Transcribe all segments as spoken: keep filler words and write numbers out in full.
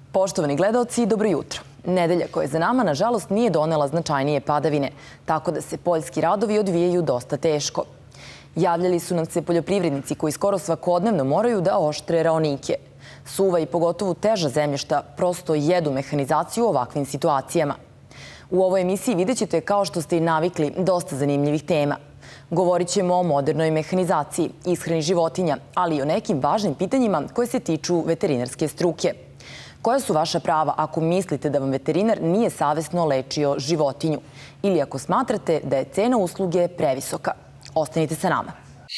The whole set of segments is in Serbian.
Poštovani gledaoci, dobro jutro. Nedelja koja je za nama, nažalost, nije donela značajnije padavine, tako da se poljski radovi odvijaju dosta teško. Javljali su nam se poljoprivrednici koji skoro svakodnevno moraju da oštre raonike. Suva i pogotovo teža zemljišta prosto jedu mehanizaciju u ovakvim situacijama. U ovoj emisiji vidjet ćete, kao što ste i navikli, dosta zanimljivih tema. Govorit ćemo o modernoj mehanizaciji, ishrani životinja, ali i o nekim važnim pitanjima koje se tiču veterinarske struke. Koja su vaša prava ako mislite da vam veterinar nije savesno lečio životinju ili ako smatrate da je cena usluge previsoka? Ostanite sa nama.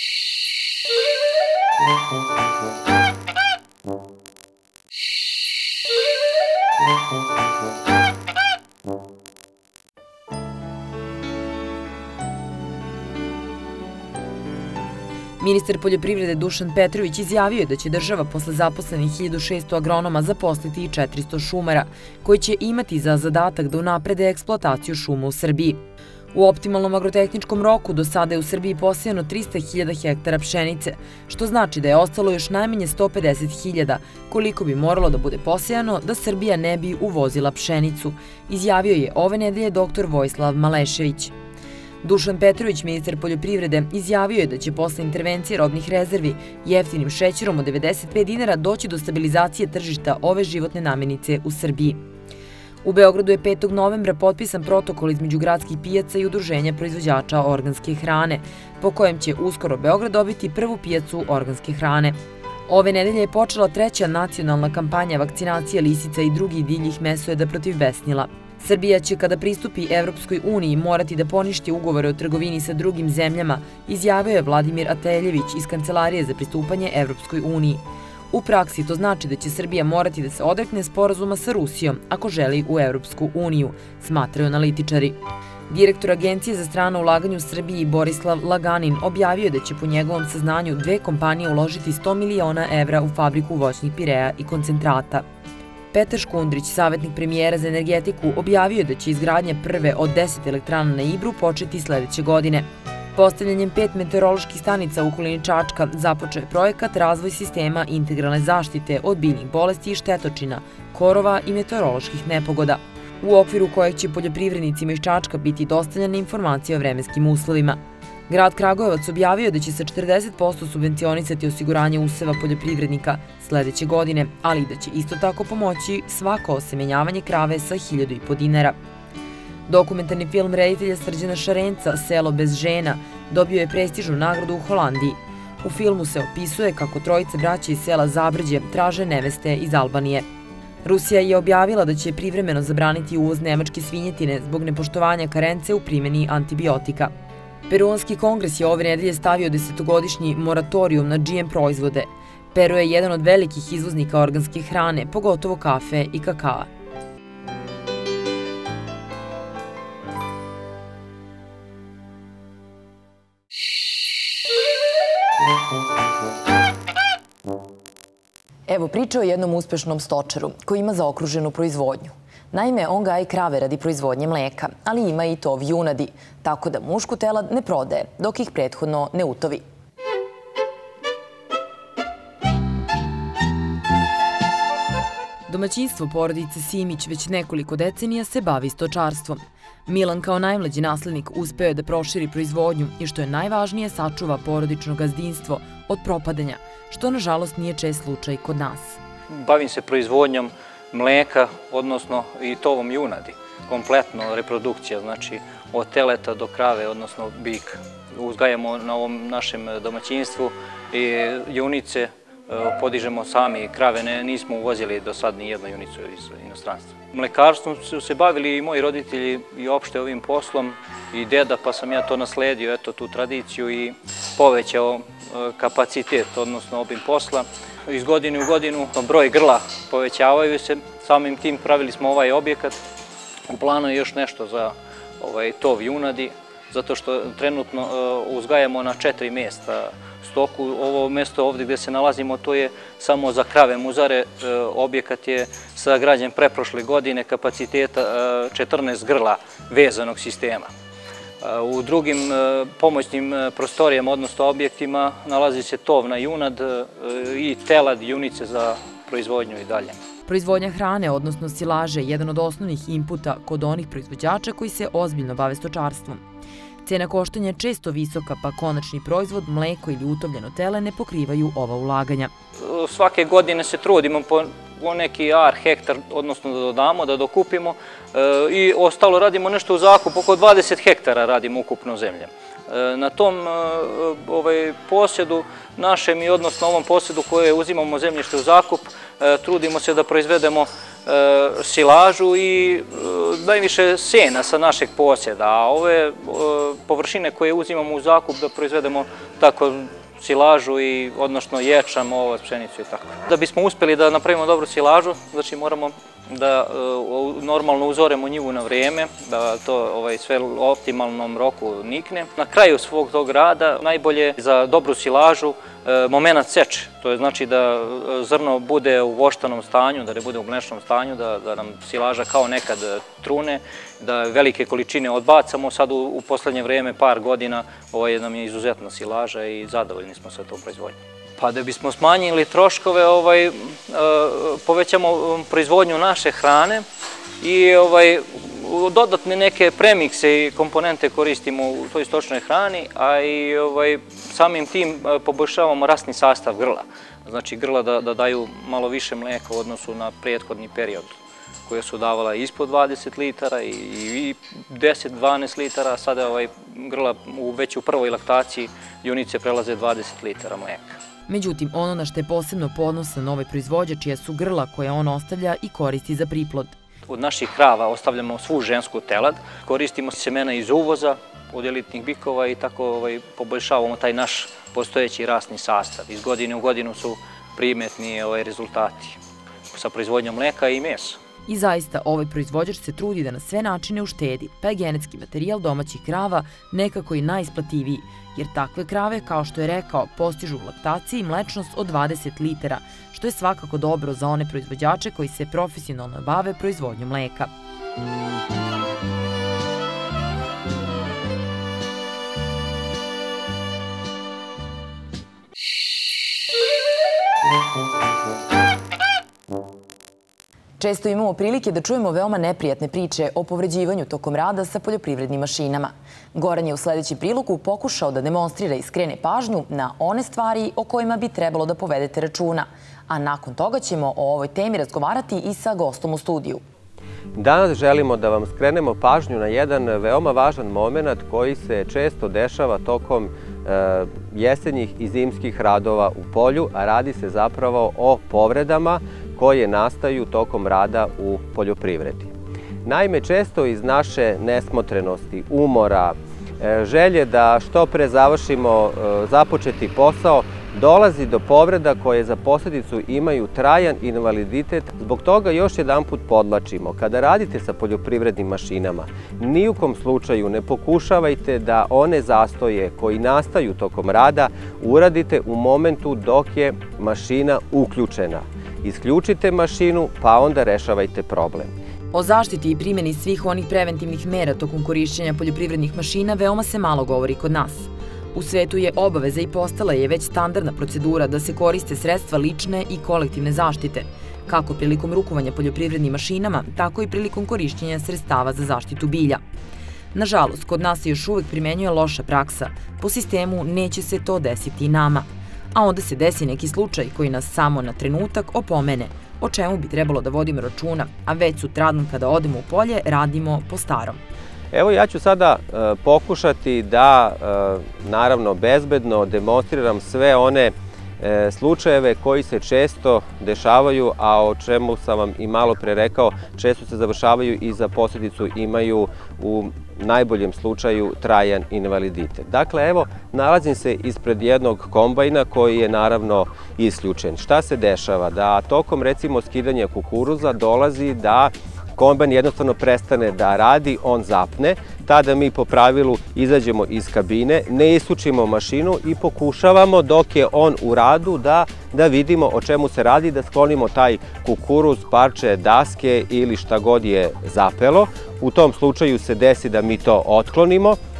Ministar poljoprivrede Dušan Petrović izjavio je da će država posle zaposlenih hiljadu šesto agronoma zaposliti i četiristo šumara, koji će imati za zadatak da unaprede eksploataciju šuma u Srbiji. U optimalnom agrotehničkom roku do sada je u Srbiji posejano trista hiljada hektara pšenice, što znači da je ostalo još najmanje sto pedeset hiljada, koliko bi moralo da bude posejano da Srbija ne bi uvozila pšenicu, izjavio je ove nedelje doktor Vojislav Malešević. Dušan Petrović, ministar poljoprivrede, izjavio je da će posle intervencije robnih rezervi jeftinim šećerom od devedeset pet dinara doći do stabilizacije tržišta ove životne namirnice u Srbiji. U Beogradu je petog novembra potpisan protokol između gradskih pijaca i udruženja proizvođača organske hrane, po kojem će uskoro Beograd dobiti prvu pijacu organske hrane. Ove nedelje je počela treća nacionalna kampanja vakcinacije lisica i drugih divljih mesojeda protiv besnila. Srbija će, kada pristupi Evropskoj uniji, morati da poništi ugovore o trgovini sa drugim zemljama, izjavio je Vladimir Ateljević iz Kancelarije za pristupanje Evropskoj uniji. U praksi to znači da će Srbija morati da se odrekne sporazuma sa Rusijom ako želi u Evropsku uniju, smatraju analitičari. Direktor Agencije za strano ulaganje u Srbiji Borislav Laganin objavio je da će po njegovom saznanju dve kompanije uložiti sto miliona evra u fabriku voćnih pireja i koncentrata. Petar Škundrić, savjetnik premijera za energetiku, objavio je da će izgradnja prve od deset elektrana na Ibru početi sledeće godine. Postavljanjem pet meteoroloških stanica u okolini Čačka započeo je projekat razvoj sistema integralne zaštite od biljnih bolesti i štetočina, korova i meteoroloških nepogoda, u okviru kojeg će poljoprivrednicima iz Čačka biti dostavljene informacije o vremenskim uslovima. Grad Kragujevac objavio da će sa četrdeset posto subvencionisati osiguranje useva poljoprivrednika sledeće godine, ali i da će isto tako pomoći svako osemenjavanje krave sa hiljadu i po dinara. Dokumentarni film reditelja Srđana Šarenca Selo bez žena dobio je prestižnu nagradu u Holandiji. U filmu se opisuje kako trojice braće iz sela Zabrđe traže neveste iz Albanije. Rusija je objavila da će privremeno zabraniti uvoz nemačke svinjetine zbog nepoštovanja karence u primjeni antibiotika. Peruanski kongres je ove nedelje stavio desetogodišnji moratorijum na G M proizvode. Peru je jedan od velikih izvoznika organske hrane, pogotovo kafe i kakaa. Evo priče o jednom uspešnom stočaru koji ima zaokruženu proizvodnju. Naime, on gaji krave radi proizvodnje mleka, ali ima i tov junadi, tako da mušku telad ne prodaje, dok ih prethodno ne utovi. Domaćinstvo porodice Simić već nekoliko decenija se bavi stočarstvom. Milan kao najmlađi naslednik uspeo je da proširi proizvodnju i što je najvažnije sačuva porodično gazdinstvo od propadanja, što nažalost nije čest slučaj kod nas. Bavim se proizvodnjom mleka, odnosno i tovom junadi. Kompletno reprodukcija, znači od teleta do krave, odnosno bika. Uzgajamo na ovom našem domaćinstvu i junice podižemo sami, krave nismo uvozili do sad ni jednu junicu iz inostranstva. Mlekarstvom su se bavili i moji roditelji i opšte ovim poslom i deda, pa sam ja to nasledio, eto tu tradiciju i povećao kapacitet, odnosno obim posla. Iz godine u godinu broj grla povećavaju se, samim tim pravili smo ovaj objekat. U planu je još nešto za tov junadi, zato što trenutno uzgajamo na četiri mjesta stoku. Ovo mjesto ovdje gdje se nalazimo, to je samo za krave muzare. Objekat je sagrađen preprošle godine, kapaciteta četrnaest grla vezanog sistema. U drugim pomoćnim prostorijama, odnosno objektima, nalazi se tovna junad i telad junice za proizvodnju i dalje. Proizvodnja hrane, odnosno silaže, je jedan od osnovnih inputa kod onih proizvođača koji se ozbiljno bave stočarstvom. Cena koštanja je često visoka, pa konačni proizvod, mleko ili utovljeno tele ne pokrivaju ova ulaganja. Svake godine se trudimo po neki ar, hektar, odnosno da dodamo, da dokupimo i ostalo radimo nešto u zakup, oko dvadeset hektara radimo ukupno zemlje. Na tom posjedu našem i odnosno ovom posjedu koje uzimamo zemljište u zakup, trudimo se da proizvedemo silažu i najviše sena sa našeg posjeda, a ove površine koje uzimamo u zakup da proizvedemo tako silažu i odnosno ječam, ovo, pšenicu i tako. Da bismo uspjeli da napravimo dobru silažu, znači moramo da normalno uzoremo njivu na vrijeme, da to sve u optimalnom roku nikne. Na kraju svog tog rada najbolje za dobru silažu momenat seče, to je znači da zrno bude u voštanom stanju, da ne bude u mlečnom stanju, da nam silaža kao nekad trune, da velike količine odbacamo. Sad u poslednje vrijeme, par godina, ovo nam je izuzetna silaža i zadovoljni smo sa tom proizvodnjom. Pa da bismo smanjili troškove, povećamo proizvodnju naše hrane i dodatne neke premikse i komponente koristimo u toj stočnoj hrani, a i samim tim poboljšavamo rasni sastav grla. Znači grla da daju malo više mlijeka u odnosu na prethodni period koje su davala ispod dvadeset litara i deset do dvanaest litara, a sada grla već u prvoj laktaciji junice prelaze dvadeset litara mlijeka. Međutim, ono na što je posebno ponosan ovaj proizvođač jesu grla koje on ostavlja i koristi za priplod. Od naših krava ostavljamo svu žensku telad, koristimo semena iz uvoza, od elitnih bikova i tako poboljšavamo taj naš postojeći rasni sastav. Iz godine u godinu su primetni rezultati sa proizvodnjom mleka i mesa. I zaista, ovaj proizvođač se trudi da na sve načine uštedi, pa je genetski materijal domaćih krava nekako i najisplativiji, jer takve krave, kao što je rekao, postižu u laktaciji mlečnost od dvadeset litara, što je svakako dobro za one proizvođače koji se profesionalno bave proizvodnjom mleka. Često imamo prilike da čujemo veoma neprijatne priče o povređivanju tokom rada sa poljoprivrednim mašinama. Goran je u sledećem prilogu pokušao da demonstrira i skrene pažnju na one stvari o kojima bi trebalo da povedete računa. A nakon toga ćemo o ovoj temi razgovarati i sa gostom u studiju. Danas želimo da vam skrenemo pažnju na jedan veoma važan moment koji se često dešava tokom jesenjih i zimskih radova u polju, a radi se zapravo o povredama koje nastaju tokom rada u poljoprivredi. Naime, često iz naše nesmotrenosti, umora, želje da što pre završimo započeti posao, dolazi do povreda koje za posljedicu imaju trajan invaliditet. Zbog toga još jedan put podvlačimo, kada radite sa poljoprivrednim mašinama, ni u kom slučaju ne pokušavajte da one zastoje koji nastaju tokom rada uradite u momentu dok je mašina uključena. Isključite mašinu, pa onda rešavajte problem. O zaštiti i primjeni svih onih preventivnih mera tokom korišćenja poljoprivrednih mašina veoma se malo govori kod nas. U svetu je obaveza i postala je već standardna procedura da se koriste sredstva lične i kolektivne zaštite, kako prilikom rukovanja poljoprivrednim mašinama, tako i prilikom korišćenja sredstava za zaštitu bilja. Nažalost, kod nas se još uvek primenjuje loša praksa, po sistemu neće se to desiti i nama. A onda se desi neki slučaj koji nas samo na trenutak opomene, o čemu bi trebalo da vodimo računa, a već sutradan kada odemo u polje radimo po starom. Evo ja ću sada pokušati da, naravno, bezbedno demonstriram sve one slučajeve koji se često dešavaju, a o čemu sam vam i malo pre rekao, često se završavaju i za posljedicu imaju u najboljem slučaju trajan invaliditet. Dakle, evo, nalazim se ispred jednog kombajna koji je naravno isključen. Šta se dešava? Da tokom, recimo, skidanja kukuruza dolazi da kombajn jednostavno prestane da radi, on zapne, tada mi po pravilu izađemo iz kabine, ne isključimo mašinu i pokušavamo dok je on u radu da vidimo o čemu se radi, da sklonimo taj kukuruz, parče, daske ili šta god je zapelo. U tom slučaju se desi da mi to otklonimo,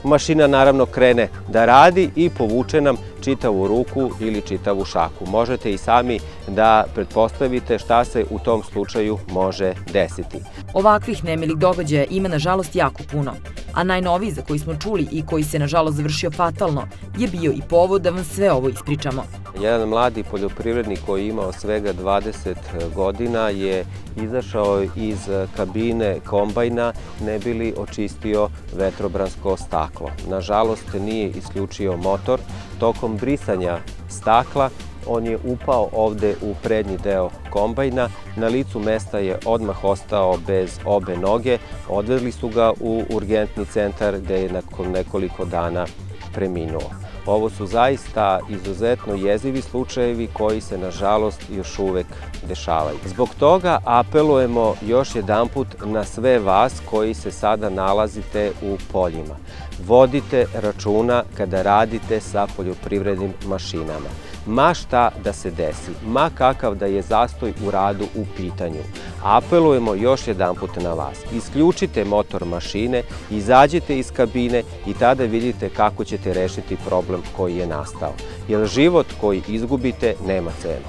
mašina naravno krene da radi i povuče nam čitavu ruku ili čitavu šaku. Možete i sami da pretpostavite šta se u tom slučaju može desiti. Ovakvih nemilih događaja ima nažalost jako puno, a najnoviji za koji smo čuli i koji se nažalost završio fatalno je bio i povod da vam sve ovo ispričamo. Jedan mladi poljoprivrednik koji je imao svega dvadeset godina je izašao iz kabine kombajna ne bi li očistio vetrobransko staklo. Nažalost nije isključio motor. Tokom brisanja stakla on je upao ovde u prednji deo kombajna. Na licu mesta je odmah ostao bez obe noge. Odvedli su ga u urgentni centar gde je nakon nekoliko dana preminuo. Ovo su zaista izuzetno jezivi slučajevi koji se, nažalost, još uvek dešavaju. Zbog toga apelujemo još jedanput na sve vas koji se sada nalazite u poljima. Vodite računa kada radite sa poljoprivrednim mašinama. Ma šta da se desi, ma kakav da je zastoj u radu u pitanju. Apelujemo još jedanput na vas. Isključite motor mašine, izađite iz kabine i tada vidite kako ćete rešiti problem koji je nastao. Jer život koji izgubite nema cenu.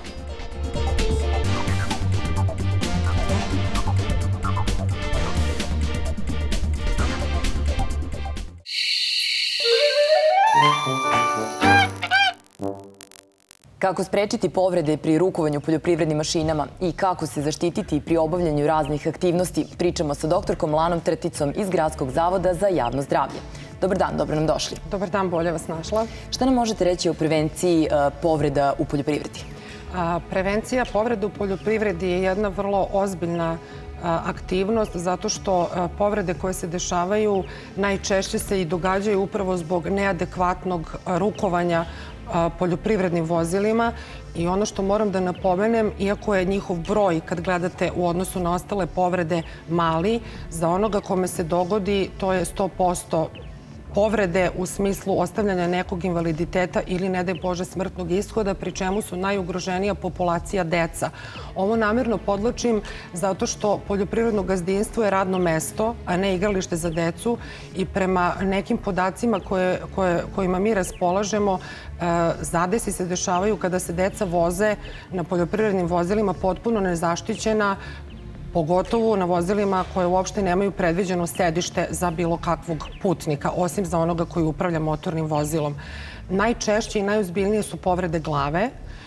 Kako sprečiti povrede pri rukovanju poljoprivrednim mašinama i kako se zaštititi pri obavljanju raznih aktivnosti, pričamo sa doktorkom Lanom Trticom iz Gradskog zavoda za javno zdravlje. Dobar dan, dobro nam došli. Dobar dan, bolje vas našla. Šta nam možete reći o prevenciji povreda u poljoprivredi? Prevencija povreda u poljoprivredi je jedna vrlo ozbiljna aktivnost zato što povrede koje se dešavaju najčešće se i događaju upravo zbog neadekvatnog rukovanja poljoprivrednim vozilima i ono što moram da napomenem, iako je njihov broj kad gledate u odnosu na ostale povrede mali, za onoga kome se dogodi to je sto posto povrede u smislu ostavljanja nekog invaliditeta ili, ne daj Bože, smrtnog ishoda, pri čemu su najugroženija populacija deca. Ovo namerno podlačim zato što poljoprivredno gazdinstvo je radno mesto, a ne igralište za decu i prema nekim podacima koje, koje, kojima mi raspolažemo, zadesi se dešavaju kada se deca voze na poljoprivrednim vozilima potpuno nezaštićena, pogotovo na vozilima koje uopšte nemaju predviđeno sedište za bilo kakvog putnika, osim za onoga koji upravlja motornim vozilom. Najčešće i najozbiljnije su povrede glave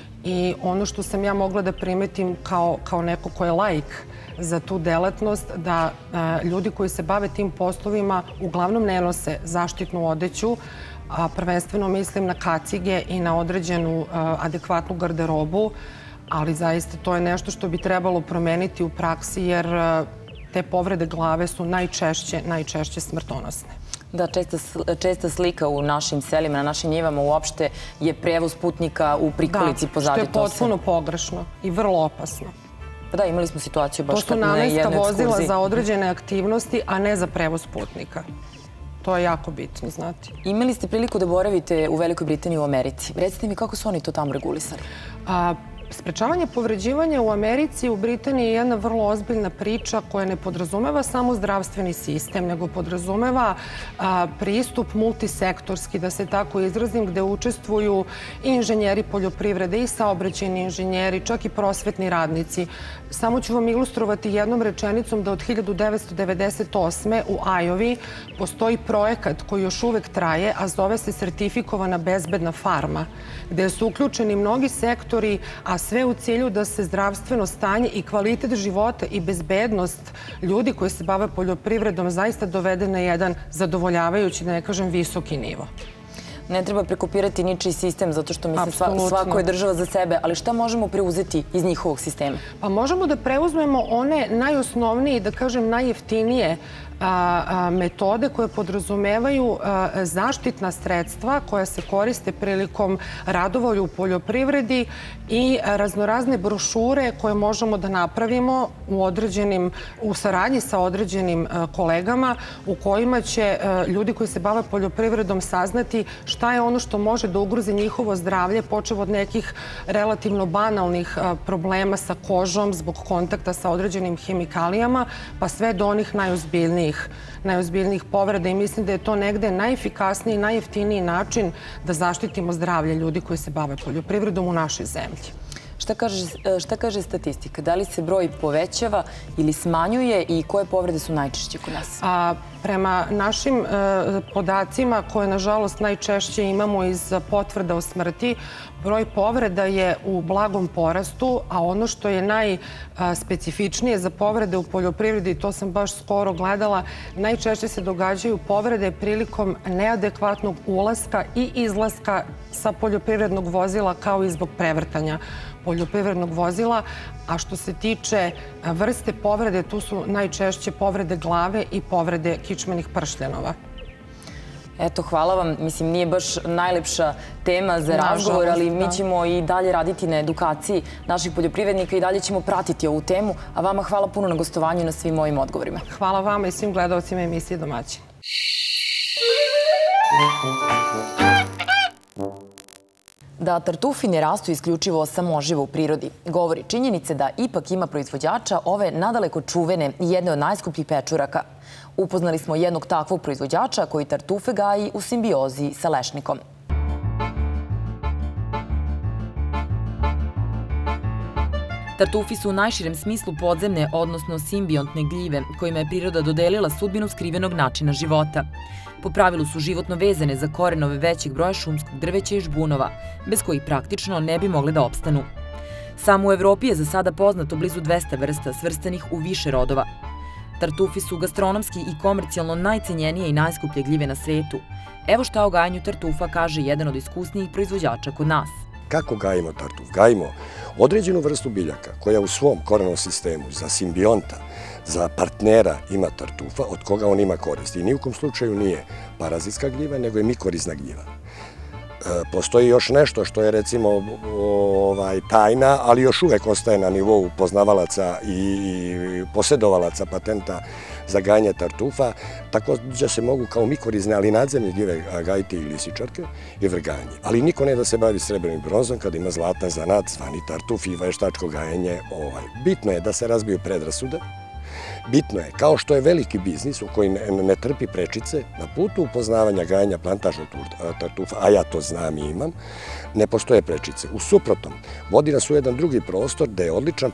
i ono što sam ja mogla da primetim kao, kao neko ko je laik za tu delatnost, da a, ljudi koji se bave tim poslovima uglavnom ne nose zaštitnu odeću, a prvenstveno mislim na kacige i na određenu a, adekvatnu garderobu, ali zaista to je nešto što bi trebalo promeniti u praksi jer te povrede glave su najčešće, najčešće smrtonosne. Da, česta, česta slika u našim selima, na našim njivama uopšte je prevoz putnika u prikolici pozadi. Da, što je potpuno pogrešno i vrlo opasno. Da, imali smo situaciju baš to na jednoj ekskurziji. To su namenska vozila za određene aktivnosti, a ne za prevoz putnika. To je jako bitno, znate. Imali ste priliku da boravite u Velikoj Britaniji i u Americi. Recite mi kako su oni to tamo regulisali? A, Sprečavanje povređivanja u Americi i u Britaniji je jedna vrlo ozbiljna priča koja ne podrazumeva samo zdravstveni sistem, nego podrazumeva a, pristup multisektorski, da se tako izrazim, gde učestvuju i inženjeri poljoprivrede i saobraćajni inženjeri, čak i prosvetni radnici. Samo ću vam ilustrovati jednom rečenicom da od hiljadu devetsto devedeset osme u Ajovi postoji projekat koji još uvek traje, a zove se Sertifikovana bezbedna farma, gde su uključeni mnogi sektori, a sve u cilju da se zdravstveno stanje i kvalitet života i bezbednost ljudi koji se bave poljoprivredom zaista dovede na jedan zadovoljavajući, da ne kažem, visoki nivo. Ne treba prekopirati ničiji sistem, zato što mislim svako je država za sebe, ali šta možemo preuzeti iz njihovog sistema? Pa možemo da preuzmemo one najosnovnije, da kažem najjeftinije metode koje podrazumevaju zaštitna sredstva koja se koriste prilikom radova u poljoprivredi i raznorazne brošure koje možemo da napravimo u određenim, u saradnji sa određenim kolegama u kojima će ljudi koji se bave poljoprivredom saznati šta je ono što može da ugrozi njihovo zdravlje, počev od nekih relativno banalnih problema sa kožom zbog kontakta sa određenim hemikalijama, pa sve do onih najozbiljnijih. najozbiljnijih najozbiljnijih povreda i mislim da je to negde najefikasniji i najjeftiniji način da zaštitimo zdravlje ljudi koji se bave poljoprivredom u našoj zemlji. Šta kaže, šta kaže statistika? Da li se broj povećava ili smanjuje i koje povrede su najčešće kod nas? A, prema našim e, podacima koje nažalost najčešće imamo iz potvrda o smrti, broj povreda je u blagom porastu, a ono što je najspecifičnije za povrede u poljoprivredi, to sam baš skoro gledala, najčešće se događaju povrede prilikom neadekvatnog ulaska i izlaska sa poljoprivrednog vozila kao i zbog prevrtanja poljoprivrednog vozila, a što se tiče vrste povrede, tu su najčešće povrede glave i povrede kičmenih pršljanova. Eto, hvala vam. Mislim, nije baš najlepša tema za razgovor, ali mi ćemo i dalje raditi na edukaciji naših poljoprivrednika i dalje ćemo pratiti ovu temu, a vama hvala puno na gostovanju i na svim mojim odgovorima. Hvala vama i svim gledalcima emisije Domaćin. Da tartufi ne rastu isključivo samoživo u prirodi govori činjenice da ipak ima proizvođača ove nadaleko čuvene i jedne od najskupljih pečuraka. Upoznali smo jednog takvog proizvođača koji tartufe gaji u simbiozi sa lešnikom. Tartufi su u najširem smislu podzemne, odnosno simbiontne gljive, kojima je priroda dodelila sudbinu skrivenog načina života. Po pravilu su životno vezane za korenove većeg broja šumskog drveća i žbunova, bez kojih praktično ne bi mogle da opstanu. Samo u Evropi je za sada poznato blizu dvesta vrsta svrstanih u više rodova. Tartufi su gastronomski i komercijalno najcenjenije i najskuplje gljive na svetu. Evo šta o gajanju tartufa kaže jedan od iskusnijih proizvođača kod nas. Kako gajimo tartuf? Gajimo određenu vrstu biljaka koja u svom korenom sistemu za simbionta, za partnera ima tartufa, od koga on ima koristi. I nijukom slučaju nije parazitska gljiva, nego je mikorizna gljiva. Postoji još nešto što je recimo tajna, ali još uvek ostaje na nivou poznavalaca i posjedovalaca patenta za gajanje tartufa. Također se mogu kao mikorizne, ali nadzemne gljive gajiti i lisičarke i vrganje. Ali niko ne da se bavi srebrnim bronzom kada ima zlatan zanat, zvani tartuf i veštačko gajanje. Bitno je da se razbiju predrasude. Bitno je, kao što je veliki biznis u koji ne trpi prečice, na putu upoznavanja gajanja plantažnog tartufa, a ja to znam i imam, ne postoje prečice. U suprotnom, vodi nas u jedan drugi prostor gde je odličan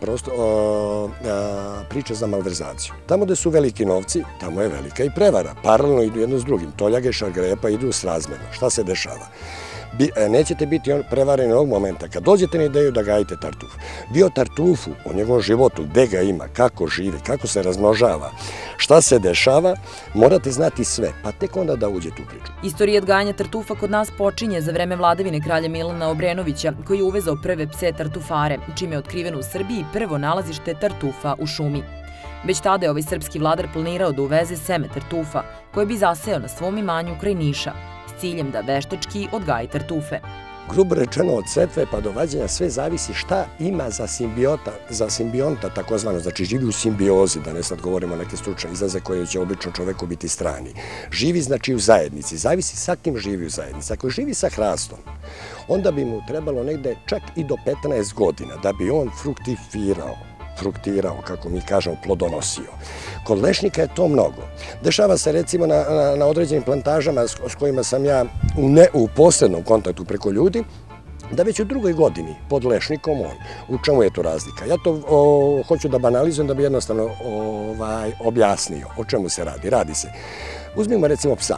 priča za malverzaciju. Tamo gde su veliki novci, tamo je velika i prevara. Paralelno idu jedno s drugim. Toljage, šargarepa idu srazmerno. Šta se dešava? Nećete biti prevareni ovog momenta. Kad dođete na ideju da gajite tartuf, vi o tartufu, o njegovom životu, gde ga ima, kako živi, kako se razmnožava, šta se dešava, morate znati sve, pa tek onda da uđete u priču. Istorijat gajanja tartufa kod nas počinje za vreme vladavine kralja Milana Obrenovića, koji je uvezao prve pse tartufare, čime je otkriveno u Srbiji prvo nalazište tartufa u šumi. Već tada je ovaj srpski vladar planirao da uveze seme tartufa, koje bi zasejao na svom imanju kraj Niša, s ciljem da veštački odgaji tartufe. Grubo rečeno, od setve pa do vađenja sve zavisi šta ima za simbiota, za simbionta takozvano, znači živi u simbiozi, da ne sad govorimo o neke stručne izraze koje će obično čoveku biti strani. Živi znači u zajednici, zavisi sa kim živi u zajednici. Ako živi sa hrastom, onda bi mu trebalo negde čak i do petnaest godina da bi on fruktifirao. fruktirao, kako mi kažemo, plodonosio. Kod lešnika je to mnogo. Dešava se recimo na, na, na određenim plantažama s, s kojima sam ja u, ne, u posrednom kontaktu preko ljudi, da već u drugoj godini pod lešnikom on. U čemu je to razlika? Ja to o, hoću da banalizujem da bi jednostavno ovaj, objasnio o čemu se radi. Radi se. Uzmimo recimo psa.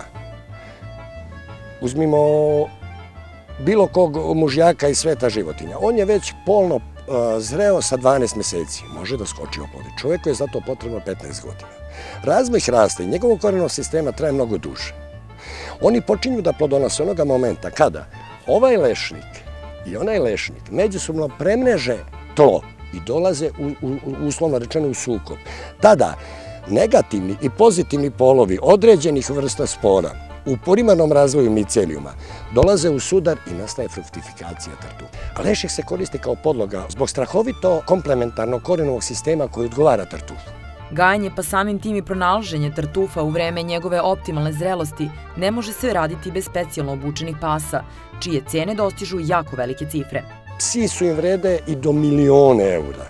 Uzmimo bilo kog mužjaka iz sveta životinja. On je već polno zreo sa dvanaest meseci. Može da skoči oplodi. Čovjeku je zato potrebno petnaest godina. Razvoj hrasta i njegovog korenog sistema traje mnogo duže. Oni počinju da plodonose onoga momenta kada ovaj lešnik i onaj lešnik međusobno premreže tlo i dolaze u, u, uslovno rečeno u sukob. Tada negativni i pozitivni polovi određenih vrsta spora u primarnom razvoju micelijuma dolaze u sudar i nastaje fruktifikacija tartufa. A lešnik se koristi kao podloga zbog strahovito komplementarnog korenovog sistema koji odgovara tartufu. Gajanje pa samim tim i pronalaženje tartufa u vreme njegove optimalne zrelosti ne može se raditi bez specijalno obučenih pasa, čije cene dostižu jako velike cifre. Psi su im vrede i do milione eura.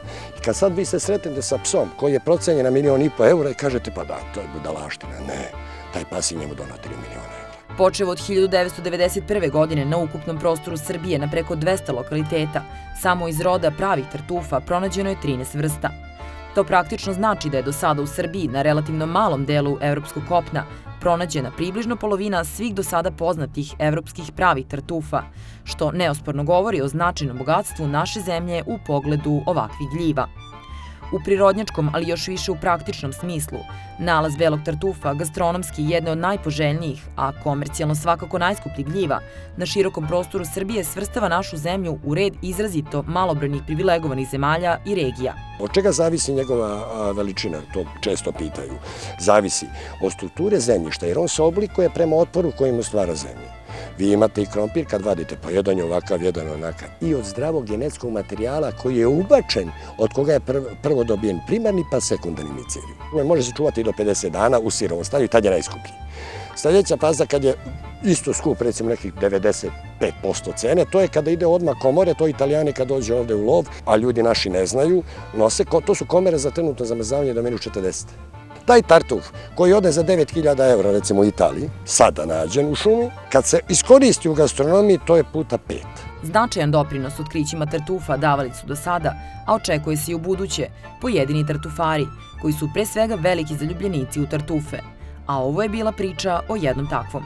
kad sad vi se sretnete sa psom koji je procenjen na milion i po eura i kažete pa da, to je budalaština. Ne, taj pas je njemu donao tri miliona eura. Počev od hiljadu devetsto devedeset prve. godine na ukupnom prostoru Srbije na preko dvesta lokaliteta, samo iz roda pravih tartufa pronađeno je trinaest vrsta. To praktično znači da je do sada u Srbiji na relativno malom delu evropskog kopna pronađena približno polovina svih do sada poznatih evropskih pravih tartufa, što neosporno govori o značajnom bogatstvu naše zemlje u pogledu ovakvih gljiva. U prirodnjačkom, ali još više u praktičnom smislu, nalaz belog tartufa gastronomski jedne od najpoželjnijih, a komercijalno svakako najskupljih gljiva, na širokom prostoru Srbije svrstava našu zemlju u red izrazito malobrojnih privilegovanih zemalja i regija. Od čega zavisi njegova veličina, to često pitaju. Zavisi od strukture zemljišta, jer on se oblikuje prema otporu koji mu stvara zemlje. Vi imate i krompir kad vadite, pa jedan je ovakav, jedan onakav. I od zdravog genetskog materijala koji je ubačen, od koga je prvo dobijen primarni pa sekundarni micerijum. Može se čuvati i do pedeset dana u sirovom stanju i tad je najskuplji. Sljedeća faza kad je isto skup, recimo nekih devedeset pet posto cene, to je kada ide odmah komore, to Italijani kad dođe ovde u lov, a ljudi naši ne znaju, nose, to su komere za trenutno zamrzavanje do minus četrdeset. Taj tartuf koji ode za devet hiljada eura, recimo u Italiji, sada nađen u šumi, kad se iskoristi u gastronomiji, to je puta pet. Značajan doprinos otkrićima tartufa davali su do sada, a očekuje se i u buduće, pojedini tartufari, koji su pre svega veliki zaljubljenici u tartufe. A ovo je bila priča o jednom takvom.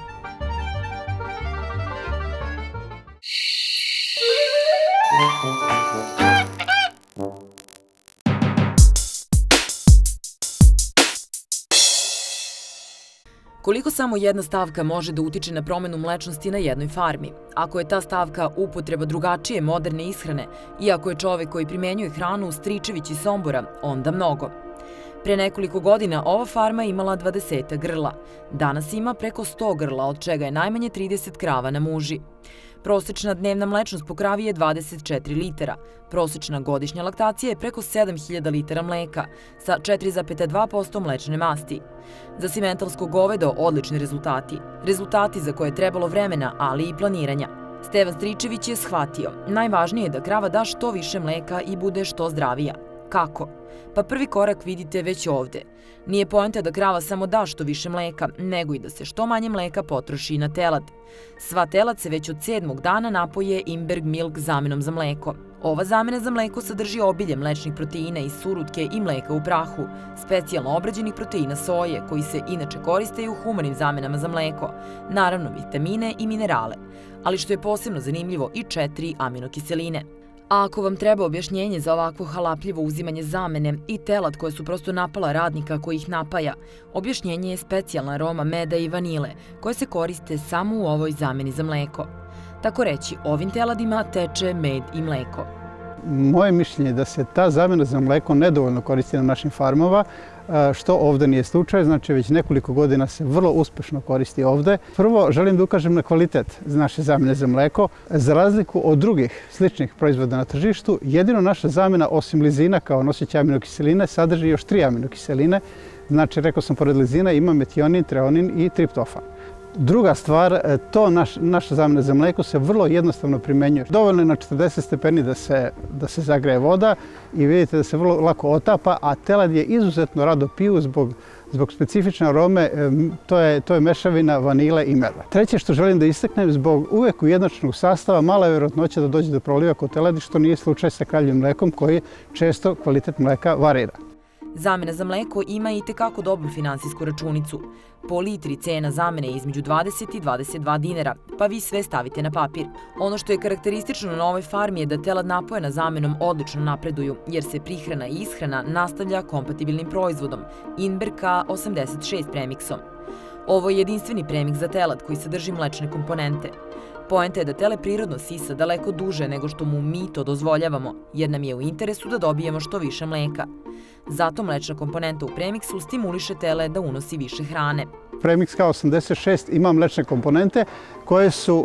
Koliko samo jedna stavka može da utiče na promenu mlečnosti na jednoj farmi? Ako je ta stavka upotreba drugačije moderne ishrane i ako je čovek koji primenjuje hranu Stričević iz Sombora, onda mnogo. Pre nekoliko godina ova farma je imala dvadeset grla. Danas ima preko sto grla, od čega je najmanje trideset krava na muži. Prosečna dnevna mlečnost po kravi je dvadeset četiri litara. Prosečna godišnja laktacija je preko sedam hiljada litara mleka sa četiri zarez dva posto mlečne masti. Za simentalsko govedo odlični rezultati. Rezultati za koje je trebalo vremena, ali i planiranja. Stevan Stričević je shvatio, najvažnije je da krava da što više mleka i bude što zdravija. Kako? Pa prvi korak vidite već ovde. Nije poenta da krava samo da što više mleka, nego i da se što manje mleka potroši na telad. Sva telad se već od sedmog dana napoje Imberg Milk zamenom za mleko. Ova zamena za mleko sadrži obilje mlečnih proteina iz surutke i mleka u prahu, specijalno obrađenih proteina soje, koji se inače koriste i u humanim zamenama za mleko, naravno vitamine i minerale, ali što je posebno zanimljivo i četiri aminokiseline. A ako vam treba objašnjenje za ovakvo halapljivo uzimanje zamene i telad koje su prosto napala radnika koji ih napaja, objašnjenje je specijalna aroma meda i vanile koje se koriste samo u ovoj zameni za mleko. Tako reći, ovim teladima teče med i mleko. Moje mišljenje je da se ta zamena za mleko nedovoljno koristi na našim farmama, što ovde nije slučaj, znači već nekoliko godina se vrlo uspešno koristi ovde. Prvo, želim da ukažem na kvalitet naše zamene za mleko. Za razliku od drugih sličnih proizvoda na tržištu, jedino naša zamena, osim lizina kao nosića aminokiseline, sadrži još tri aminokiseline. Znači, rekao sam, pored lizina ima metionin, treonin i triptofan. Druga stvar, to naš, naša zamena za mleko se vrlo jednostavno primenjuje. Dovoljno je na četrdeset stepeni da se, da se zagreje voda i vidite da se vrlo lako otapa, a telad je izuzetno rado piju zbog, zbog specifične arome, to je, to je mešavina vanile i meda. Treće što želim da istaknem, zbog uvek ujednačenog sastava mala je vjerojatnoća da dođe do proliva kod teladi, što nije slučaj sa kraljevim mlekom koji često kvalitet mleka varira. Zamena za mleko ima i tekako dobru finansijsku računicu. Po litri cena zamene je između dvadeset i dvadeset dva dinara, pa vi sve stavite na papir. Ono što je karakteristično na ovoj farmi je da telad napojena zamenom odlično napreduju, jer se prihrana i ishrana nastavlja kompatibilnim proizvodom, Inberg K osamdeset šest premiksom. Ovo je jedinstveni premik za telad koji sadrži mlečne komponente. Poenta je da tele prirodno sisa daleko duže nego što mu mi to dozvoljavamo, jer nam je u interesu da dobijemo što više mleka. Zato mlečna komponenta u premiksu stimuliše tele da unosi više hrane. Premiks K osamdeset šest ima mlečne komponente koje su,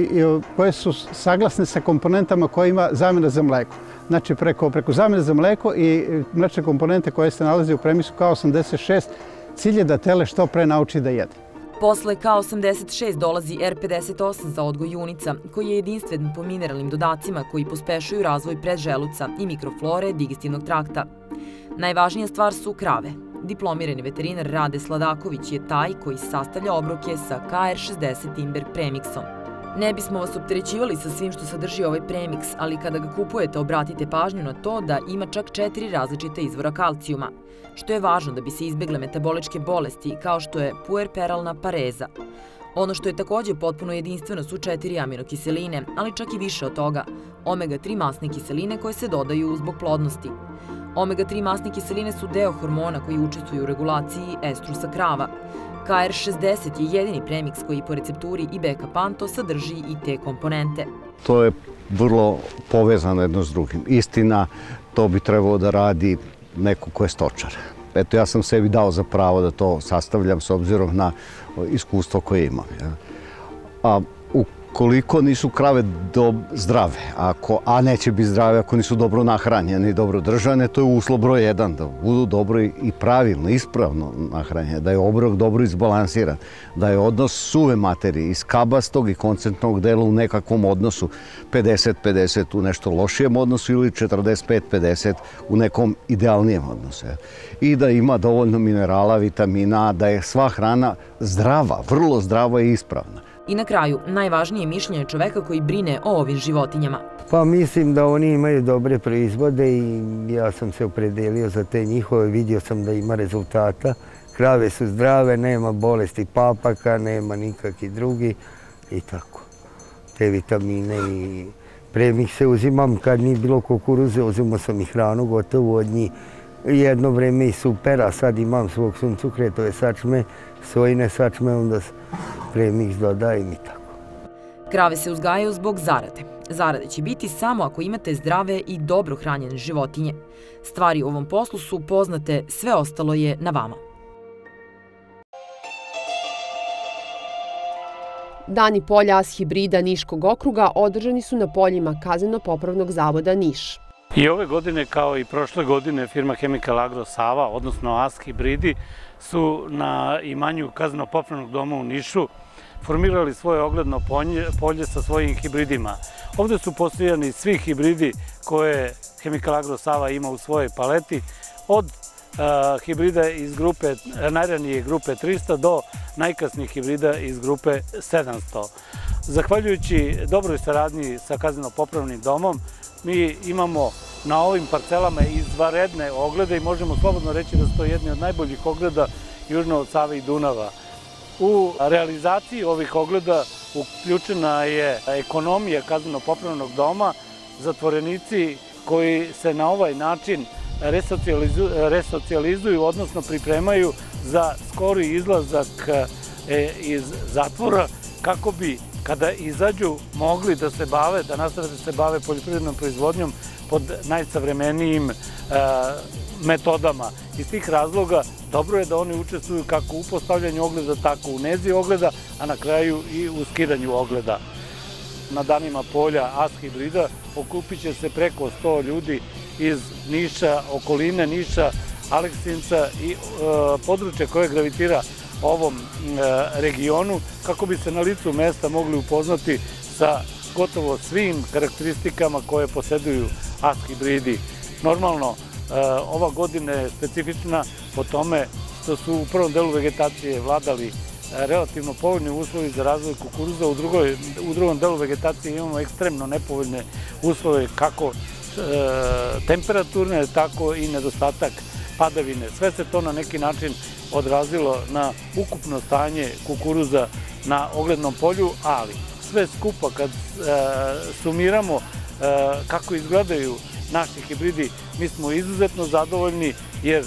koje su saglasne sa komponentama koje ima zamena za mleko. Znači, preko, preko zamene za mleko i mlečne komponente koje se nalaze u premiksu K osamdeset šest, cilj je da tele što pre nauči da jede. Posle K osamdeset šest dolazi R pedeset osam za odgoj junica, koji je jedinstven po mineralnim dodacima koji pospešuju razvoj predželuca i mikroflore digestivnog trakta. Najvažnija stvar su krave. Diplomirani veterinar Rade Sladaković je taj koji sastavlja obroke sa K R šezdeset Timber premiksom. Ne bismo vas opterećivali sa svim što sadrži ovaj premiks, ali kada ga kupujete obratite pažnju na to da ima čak četiri različite izvora kalcijuma, što je važno da bi se izbegle metaboličke bolesti kao što je puerperalna pareza. Ono što je također potpuno jedinstveno su četiri aminokiseline, ali čak i više od toga, omega tri masne kiseline koje se dodaju zbog plodnosti. omega tri masne kiseline su deo hormona koji učestvuju u regulaciji estrusa krava. K R šezdeset je jedini premiks koji po recepturi i Beka Panto sadrži i te komponente. To je vrlo povezano jedno s drugim. Istina, to bi trebalo da radi neko ko je stočar. Eto, ja sam sebi dao za pravo da to sastavljam s obzirom na iskustvo koje imam. A ukoliko nisu krave zdrave, a neće biti zdrave ako nisu dobro nahranjene i dobro držane, to je uslov broj jedan, da budu dobro i pravilno, ispravno nahranjene, da je obrok dobro izbalansiran, da je odnos suve materije iz kabastog i koncentrnog dela u nekakvom odnosu pedeset pedeset u nešto lošijem odnosu ili četrdeset pet pedeset u nekom idealnijem odnosu. I da ima dovoljno minerala, vitamina, da je sva hrana zdrava, vrlo zdrava i ispravna. I na kraju, najvažnije mišljenje čoveka koji brine o ovim životinjama. Pa mislim da oni imaju dobre proizvode i ja sam se opredelio za te njihove, vidio sam da ima rezultata. Krave su zdrave, nema bolesti papaka, nema nikakvi drugi i tako. Te vitamine i premikse uzimam kad nije bilo kukuruze, uzimao sam i hranu gotovo od njih. Jedno vreme i super, a sad imam svog suncokretove sačme, sojine sačme, onda premiks dodajem i tako. Krave se uzgajaju zbog zarade. Zarade će biti samo ako imate zdrave i dobro hranjene životinje. Stvari u ovom poslu su poznate, sve ostalo je na vama. Dani polja as hibrida Niškog okruga održani su na poljima Kazneno-popravnog zavoda Niš. I ove godine, kao i prošle godine, firma Chemical Agro Sava, odnosno A S hibridi, su na imanju Kazneno-popravnog doma u Nišu formirali svoje ogledno polje sa svojim hibridima. Ovde su postojani svi hibridi koje Chemical Agro Sava ima u svojoj paleti, od hibrida iz grupe, najranije grupe trista do najkasnijih hibrida iz grupe sedamsto. Zahvaljujući dobroj saradnji sa Kazneno-popravnim domom, mi imamo na ovim parcelama izvanredne oglede i možemo slobodno reći da su to jedni od najboljih ogleda južno od Save i Dunava. U realizaciji ovih ogleda uključena je ekonomija Kazneno-popravnog doma, zatvorenici koji se na ovaj način resocijalizuju, odnosno pripremaju za skori izlazak iz zatvora kako bi kada izađu mogli da se bave, da nastave da se bave poljoprivrednom proizvodnjom pod najsavremenijim metodama. Iz tih razloga dobro je da oni učestvuju kako u postavljanju ogleda, tako u nezi ogleda, a na kraju i u skidanju ogleda. Na danima polja A S hibrida okupit će se preko sto ljudi iz Niša, okoline Niša, Aleksinca i područja koje gravitira ovom regionu, kako bi se na licu mesta mogli upoznati sa gotovo svim karakteristikama koje posjeduju A S hibridi. Normalno, ova godina je specifična po tome što su u prvom delu vegetacije vladali relativno povoljni uslovi za razvoj kukuruza, u drugom delu vegetacije imamo ekstremno nepovoljne uslove kako temperaturne, tako i nedostatak padavine. Sve se to na neki način odrazilo na ukupno stanje kukuruza na oglednom polju, ali sve skupa kad sumiramo kako izgledaju naši hibridi, mi smo izuzetno zadovoljni jer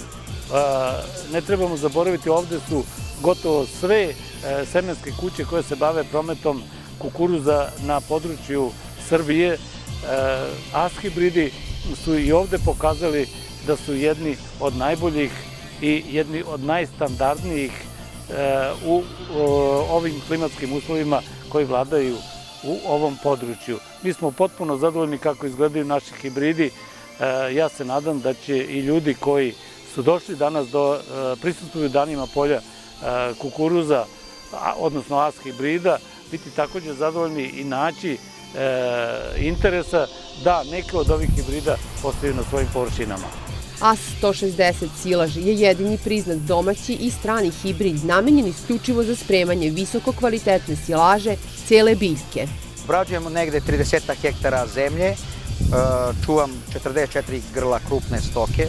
ne trebamo zaboraviti, ovde su gotovo sve semenske kuće koje se bave prometom kukuruza na području Srbije. A S hibridi su i ovde pokazali da su jedni od najboljih i jedni od najstandardnijih u ovim klimatskim uslovima koji vladaju u ovom području. Mi smo potpuno zadovoljni kako izgledaju naši hibridi. Ja se nadam da će i ljudi koji su došli danas do prisustvuju danima polja kukuruza odnosno A S hibrida, biti također zadovoljni i naći interesa da neke od ovih hibrida postavljaju na svojim površinama. A S sto šezdeset silaž je jedini priznat domaći i strani hibrid namenjen isključivo za spremanje visoko kvalitetne silaže cele biljke. Obrađujemo negde trideset hektara zemlje, čuvam četrdeset četiri grla krupne stoke,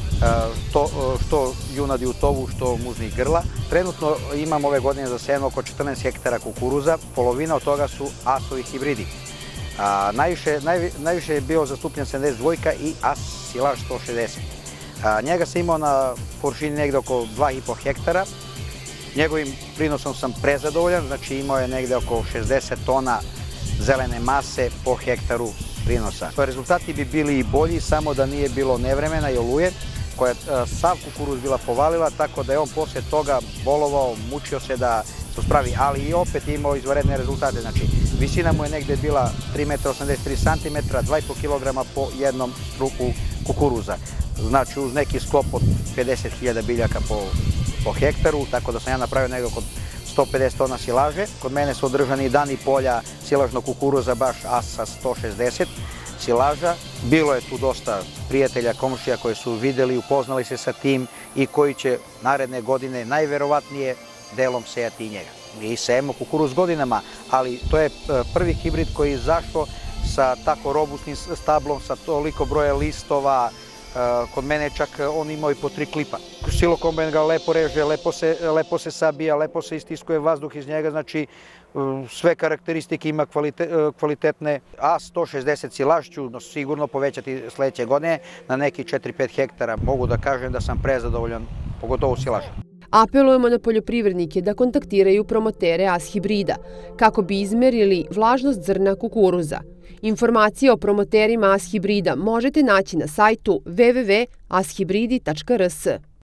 što junadi u tovu, što muznih grla. Trenutno imam ove godine za seme oko četrnaest hektara kukuruza, polovina od toga su A S-ovi hibridi. Najviše je bio zastupljen sedamdeset dva i A S silaž sto šezdeset. Njega sam imao na površini negde oko dva i po hektara. Njegovim prinosom sam prezadovoljan, znači imao je negde oko šezdeset tona zelene mase po hektaru prinosa. Rezultati bi bili i bolji, samo da nije bilo nevremena i oluje, koja je sav kukuruz bila povalila, tako da je on posle toga bolovao, mučio se da se spravi, ali i opet imao izvanredne rezultate. Znači, visina mu je negde bila tri metra osamdeset tri centimetra, dva i po kilograma po jednom struku kukuruza. Znači, uz neki sklop od pedeset hiljada biljaka po hektaru, tako da sam ja napravio negde oko sto pedeset tona silaže. Kod mene su održani dani polja silažnog kukuruza, baš A S sto šezdeset silaža. Bilo je tu dosta prijatelja, komšija koji su videli, upoznali se sa tim i koji će naredne godine najverovatnije delom sejati i njega. Mi sejemo kukuruz godinama, ali to je prvi hibrid koji je izašao sa tako robustnim stablom, sa toliko broja listova. Kod mene čak on imao i po tri klipa. Silo kombajn ga lepo reže, lepo se sabija, lepo se istiskuje vazduh iz njega, znači sve karakteristike ima kvalitetne. A sto šezdeset silaž ću sigurno povećati sledeće godine na neki četiri do pet hektara. Mogu da kažem da sam prezadovoljan, pogotovo silaža. Apelujemo na poljoprivrednike da kontaktiraju promotere A S hibrida kako bi izmerili vlažnost zrna kukuruza. Informacije o promoterima A S hibrida možete naći na sajtu w w w tačka a s hibridi tačka r s.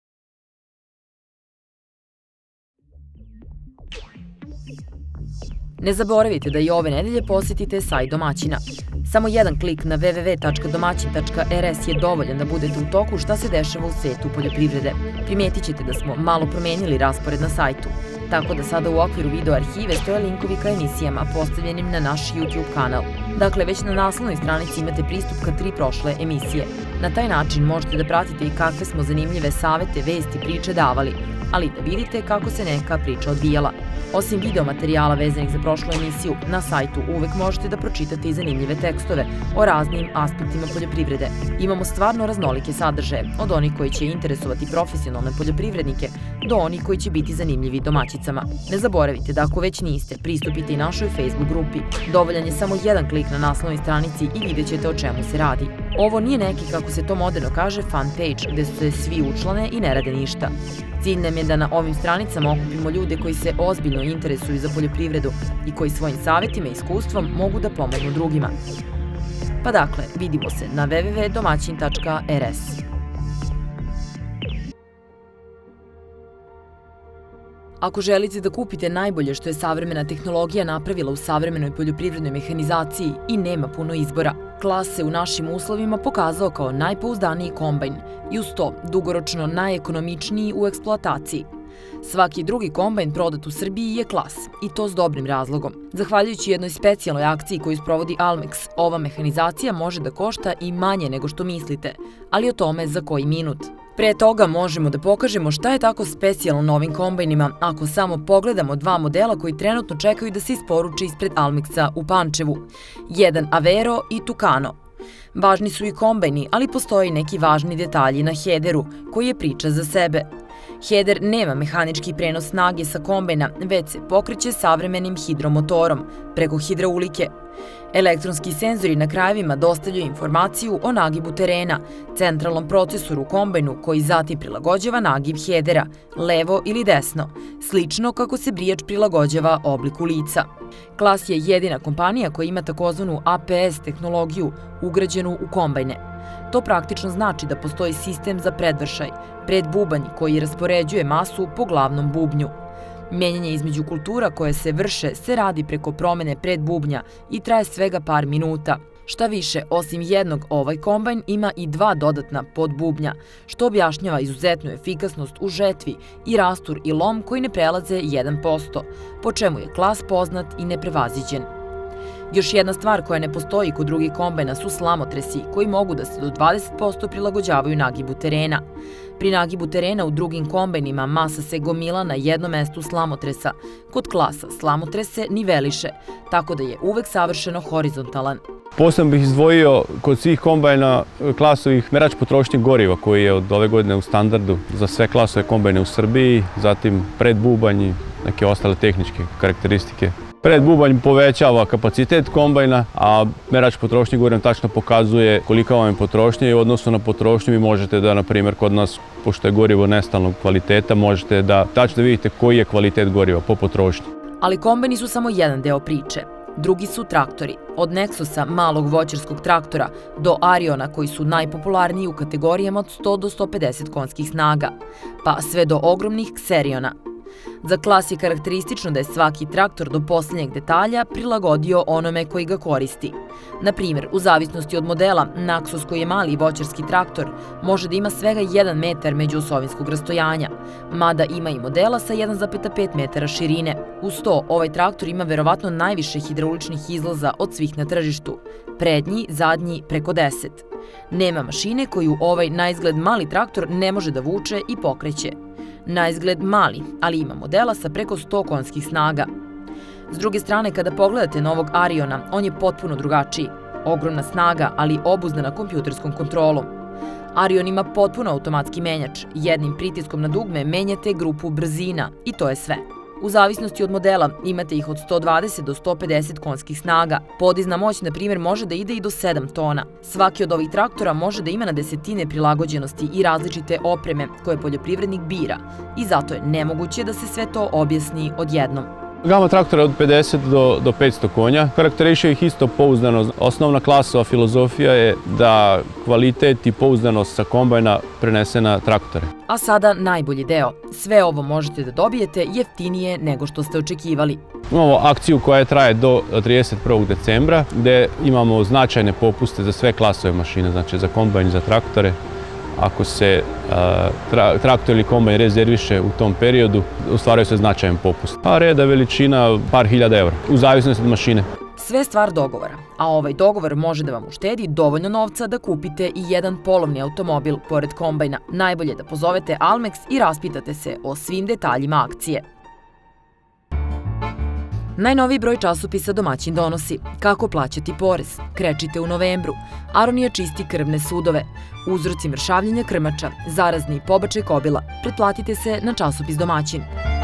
Ne zaboravite da i ove nedelje posjetite sajt domaćina. Samo jedan klik na w w w tačka domaćin tačka r s je dovoljan da budete u toku šta se dešava u svetu poljoprivrede. Primetit ćete da smo malo promenili raspored na sajtu, tako da sada u okviru video arhive stoje linkovi ka emisijama postavljenim na naš YouTube kanal. Dakle, već na naslovnoj stranici imate pristup ka tri prošle emisije. Na taj način možete da pratite i kakve smo zanimljive savete, vesti, priče davali, ali da vidite kako se neka priča odvijala. Osim video materijala vezanih za prošlu emisiju, na sajtu uvek možete da pročitate i zanimljive tekstove o raznim aspektima poljoprivrede. Imamo stvarno raznolike sadržaje, od onih koji će interesovati profesionalne poljoprivrednike do onih koji će biti zanimljivi domaćicama. Ne zaboravite da ako već niste, pristupite i našoj Facebook grupi. Dovoljan je samo jedan klik na naslovnoj stranici i vidjet ćete o čemu se radi. Ovo nije neki, kako se to moderno kaže, fan page, gde se svi učlane i ne rade ništa. Cilj nam je da na ovim stranicama okupimo ljude koji se ozbiljno interesuju za poljoprivredu i koji svojim savjetima i iskustvom mogu da pomognu drugima. Pa dakle, vidimo se na w w w tačka domaćin tačka r s. Ako želite da kupite najbolje što je savremena tehnologija napravila u savremenoj poljoprivrednoj mehanizaciji i nema puno izbora, Klas se u našim uslovima pokazao kao najpouzdaniji kombajn i uz to dugoročno najekonomičniji u eksploataciji. Svaki drugi kombajn prodat u Srbiji je Klas i to s dobrim razlogom. Zahvaljujući jednoj specijalnoj akciji koju sprovodi Almex, ova mehanizacija može da košta i manje nego što mislite, ali o tome za koji minut. Pre toga možemo da pokažemo šta je tako specijalno na ovim kombajnima ako samo pogledamo dva modela koji trenutno čekaju da se isporuče ispred Almexa u Pančevu. Jedan Avero i Tucano. Važni su i kombajni, ali postoji neki važni detalji na Headeru, koji je priča za sebe. Header nema mehanički prenos snage sa kombajna, već se pokreće savremenim hidromotorom, preko hidraulike. Elektronski senzori na krajevima dostavljaju informaciju o nagibu terena, centralnom procesoru u kombajnu koji zatim prilagođava nagib headera, levo ili desno, slično kako se brijač prilagođava obliku lica. Klas je jedina kompanija koja ima takozvanu A P S tehnologiju ugrađenu u kombajne. To praktično znači da postoji sistem za predvršaj, predbubanj koji raspoređuje masu po glavnom bubnju. Menjanje između kultura koje se vrše se radi preko promene predbubnja i traje svega par minuta. Šta više, osim jednog, ovaj kombajn ima i dva dodatna podbubnja, što objašnjava izuzetnu efikasnost u žetvi i rastur i lom koji ne prelaze jedan posto, po čemu je Klas poznat i neprevaziđen. Još jedna stvar koja ne postoji kod drugih kombajna su slamotresi, koji mogu da se do dvadeset posto prilagođavaju nagibu terena. Pri nagibu terena u drugim kombajnima masa se gomila na jednom mestu slamotresa. Kod Klasa slamotres se niveliše, tako da je uvek savršeno horizontalan. Posebno bih izdvojio kod svih kombajna Klasovih merač potrošnje goriva koji je od ove godine u standardu za sve Klasove kombajne u Srbiji, zatim predbubanj i neke ostale tehničke karakteristike. Predbubanj povećava kapacitet kombajna, a merač potrošnje goriva tačno pokazuje kolika vam je potrošnja i u odnosu na potrošnju vi možete da, na primjer, kod nas, pošto je gorivo nestalnog kvaliteta, možete da tačno vidite koji je kvalitet goriva po potrošnji. Ali kombajni su samo jedan deo priče. Drugi su traktori, od Nexusa, malog voćarskog traktora, do Ariona koji su najpopularniji u kategorijama od sto do sto pedeset konjskih snaga, pa sve do ogromnih Xeriona. Za Klas je karakteristično da je svaki traktor do posljednjeg detalja prilagodio onome koji ga koristi. Na primjer, u zavisnosti od modela, Naxos koji je mali voćarski traktor može da ima svega jedan metar međuosovinskog rastojanja, mada ima i modela sa jedan zarez pet metara širine. Uz to, ovaj traktor ima verovatno najviše hidrauličnih izlaza od svih na tržištu, prednji, zadnji, preko deset. Nema mašine koju ovaj na izgled mali traktor ne može da vuče i pokreće. Na izgled mali, ali ima modela sa preko sto konjskih snaga. S druge strane, kada pogledate novog Ariona, on je potpuno drugačiji. Ogromna snaga, ali obuzdana kompjuterskom kontrolom. Arion ima potpuno automatski menjač. Jednim pritiskom na dugme menjate grupu brzina i to je sve. U zavisnosti od modela imate ih od sto dvadeset do sto pedeset konjskih snaga. Podizna moć, na primjer, može da ide i do sedam tona. Svaki od ovih traktora može da ima na desetine prilagođenosti i različite opreme koje poljoprivrednik bira i zato je nemoguće da se sve to objasni odjednom. Gama traktora od pedeset do petsto konja. Karakteriše ih isto pouzdanost. Osnovna Klasova filozofija je da kvalitet i pouzdanost sa kombajna prenese na traktore. A sada najbolji deo. Sve ovo možete da dobijete jeftinije nego što ste očekivali. Imamo akciju koja traje do trideset prvog decembra, gde imamo značajne popuste za sve Klasove mašine, znači za kombajn i za traktore. Ako se traktor ili kombajn rezerviše u tom periodu, ostvaruje se značajan popust. Pa reda veličina par hiljada evra, u zavisnosti od mašine. Sve stvar dogovora, a ovaj dogovor može da vam uštedi dovoljno novca da kupite i jedan polovni automobil pored kombajna. Najbolje da pozovete Almex i raspitate se o svim detaljima akcije. Najnoviji broj časopisa Domaćin donosi kako plaćati porez. Krečite u novembru. Aronija čisti krvne sudove. Uzroci mršavljenja krmača. Zarazni pobačaj kobila. Pretplatite se na časopis Domaćin.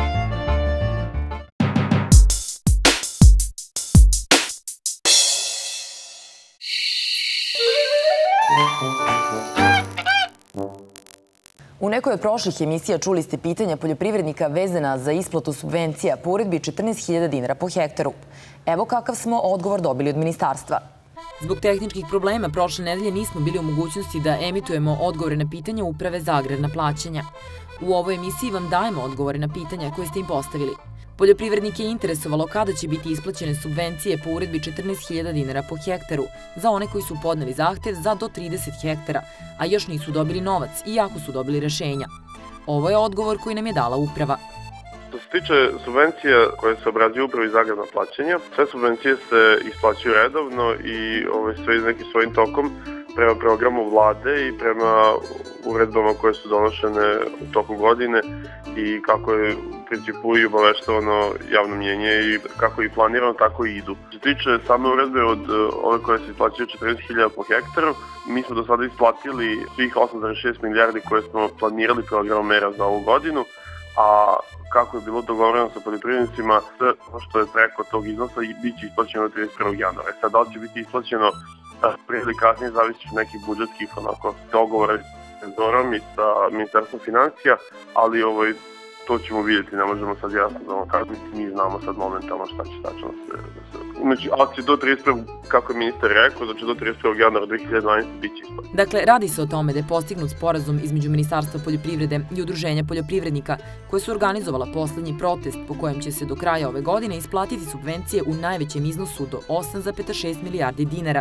U nekoj od prošlih emisija čuli ste pitanja poljoprivrednika vezana za isplatu subvencija po uredbi četrnaest hiljada dinara po hektaru. Evo kakav smo odgovor dobili od ministarstva. Zbog tehničkih problema prošle nedelje nismo bili u mogućnosti da emitujemo odgovore na pitanja Uprave za agrarna plaćanja. U ovoj emisiji vam dajemo odgovore na pitanja koje ste im postavili. Poljoprivrednike je interesovalo kada će biti isplaćene subvencije po uredbi četrnaest hiljada dinara po hektaru za one koji su podneli zahtev za do trideset hektara, a još nisu dobili novac, iako su dobili rešenja. Ovo je odgovor koji nam je dala Uprava. Što se tiče subvencija koje se obrađuju Upravi za agrarna plaćanja, sve subvencije se isplaćuju redovno i sve iz nekim svojim tokom prema programu vlade i prema uredbama koje su donošene u toku godine i kako je u principu i obaveštavano javno mnjenje i kako je i planirano, tako i idu. Što se tiče same uredbe od ove koje se isplaćuju četrnaest hiljada po hektaru, mi smo do sada isplatili svih osam zarez šest milijardi koje smo planirali programom mera za ovu godinu, a kako je bilo dogovoreno sa poljoprivrednicima, sve što je preko tog iznosa biće isplaćeno do trideset prvog januara. Sad da li će biti isplaćeno prije ili kasnije zavisi od nekih budžetskih dogovora s Zorom i sa Ministarstvom financija, ali to ćemo vidjeti, ne možemo sad jasno da vam kažem, mi znamo sad momentalno šta će tačno se... Znači, akcije do trideset prvog kako je ministar rekao, znači do trideset prvog januara dve hiljade dvanaeste. biće isplaćeno. Dakle, radi se o tome da je postignut sporazum između Ministarstva poljoprivrede i Udruženja poljoprivrednika koje su organizovala poslednji protest po kojem će se do kraja ove godine isplatiti subvencije u najvećem iznosu do osam zarez šest milijardi dinara,